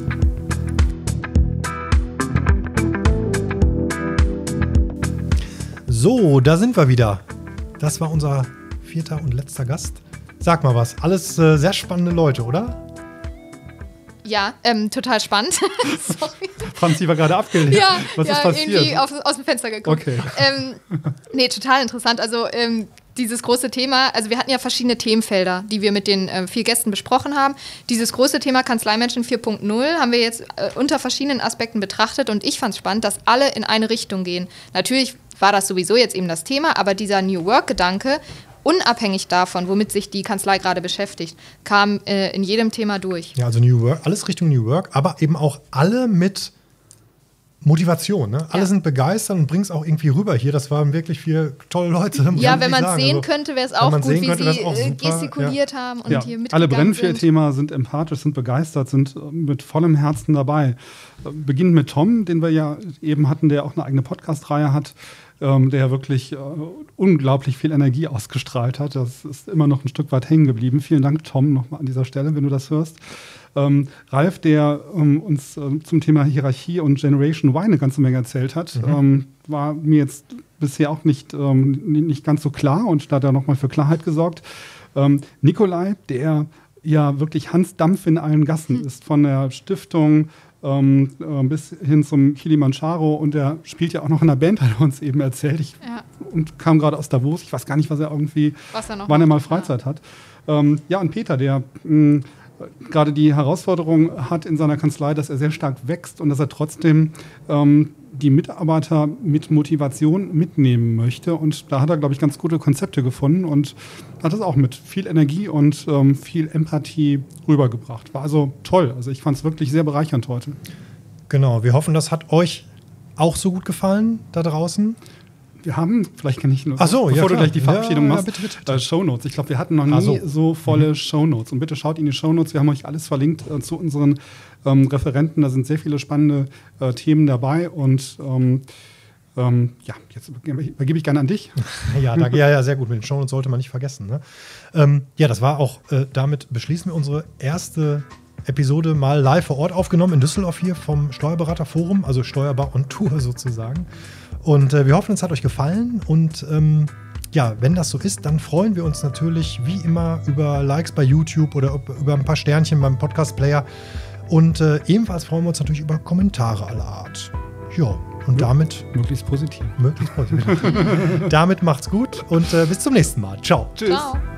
So, da sind wir wieder. Das war unser vierter und letzter Gast. Sag mal was. Alles äh, sehr spannende Leute, oder? Ja, ähm, total spannend. Sorry. Franzi war gerade abgelehnt. Ja, was ja, ist passiert? irgendwie auf, aus dem Fenster geguckt. Okay. Ähm, nee, total interessant. Also ähm, dieses große Thema, also wir hatten ja verschiedene Themenfelder, die wir mit den äh, vier Gästen besprochen haben. Dieses große Thema Kanzleimenschen vier Punkt null haben wir jetzt äh, unter verschiedenen Aspekten betrachtet und ich fand es spannend, dass alle in eine Richtung gehen. Natürlich war das sowieso jetzt eben das Thema, aber dieser New Work-Gedanke, unabhängig davon, womit sich die Kanzlei gerade beschäftigt, kam äh, in jedem Thema durch. Ja, also New Work, alles Richtung New Work, aber eben auch alle mit Motivation. Ne? Alle ja. sind begeistert und bringen es auch irgendwie rüber hier. Das waren wirklich viele tolle Leute. Ja, wenn man es sehen also, könnte, wäre es auch gut, wie könnte, sie auch gestikuliert ja. haben und ja. hier mitgegangen Alle brennen für ihr sind. Thema, sind empathisch, sind begeistert, sind mit vollem Herzen dabei. Beginnt mit Tom, den wir ja eben hatten, der auch eine eigene Podcast-Reihe hat, ähm, der wirklich äh, unglaublich viel Energie ausgestrahlt hat. Das ist immer noch ein Stück weit hängen geblieben. Vielen Dank, Tom, nochmal an dieser Stelle, wenn du das hörst. Ähm, Ralf, der ähm, uns äh, zum Thema Hierarchie und Generation Y eine ganze Menge erzählt hat, mhm. ähm, war mir jetzt bisher auch nicht, ähm, nicht ganz so klar und da hat er nochmal für Klarheit gesorgt. Ähm, Nikolai, der ja wirklich Hans Dampf in allen Gassen mhm. ist, von der Stiftung ähm, äh, bis hin zum Kilimanjaro und der spielt ja auch noch in der Band, hat er uns eben erzählt. Ich ja. und kam gerade aus Davos, ich weiß gar nicht, was er irgendwie, was er noch wann er mal macht, Freizeit ja. hat. Ähm, ja, und Peter, der mh, gerade die Herausforderung hat in seiner Kanzlei, dass er sehr stark wächst und dass er trotzdem ähm, die Mitarbeiter mit Motivation mitnehmen möchte. Und da hat er, glaube ich, ganz gute Konzepte gefunden und hat das auch mit viel Energie und ähm, viel Empathie rübergebracht. War also toll. Also ich fand es wirklich sehr bereichernd heute. Genau, wir hoffen, das hat euch auch so gut gefallen da draußen. Wir haben, vielleicht kann ich nur, Ach so, bevor ja, du klar. gleich die Verabschiedung ja, ja, machst, bitte, bitte, bitte. Äh, Shownotes. Ich glaube, wir hatten noch nie so. so volle mhm. Shownotes. Und bitte schaut in die Shownotes. Wir haben euch alles verlinkt äh, zu unseren ähm, Referenten. Da sind sehr viele spannende äh, Themen dabei. Und ähm, ähm, ja, jetzt übergebe ich gerne an dich. Ja, danke. Ja, ja, sehr gut. Mit den Shownotes sollte man nicht vergessen. Ne? Ähm, ja, das war auch, äh, damit beschließen wir unsere erste Episode mal live vor Ort aufgenommen in Düsseldorf hier vom Steuerberaterforum, also Steuerbar on Tour sozusagen. Und äh, wir hoffen, es hat euch gefallen. Und ähm, ja, wenn das so ist, dann freuen wir uns natürlich wie immer über Likes bei YouTube oder über ein paar Sternchen beim Podcast-Player. Und äh, ebenfalls freuen wir uns natürlich über Kommentare aller Art. Ja, und damit... Möglichst positiv. Möglichst positiv. Damit macht's gut und äh, bis zum nächsten Mal. Ciao. Tschüss. Ciao.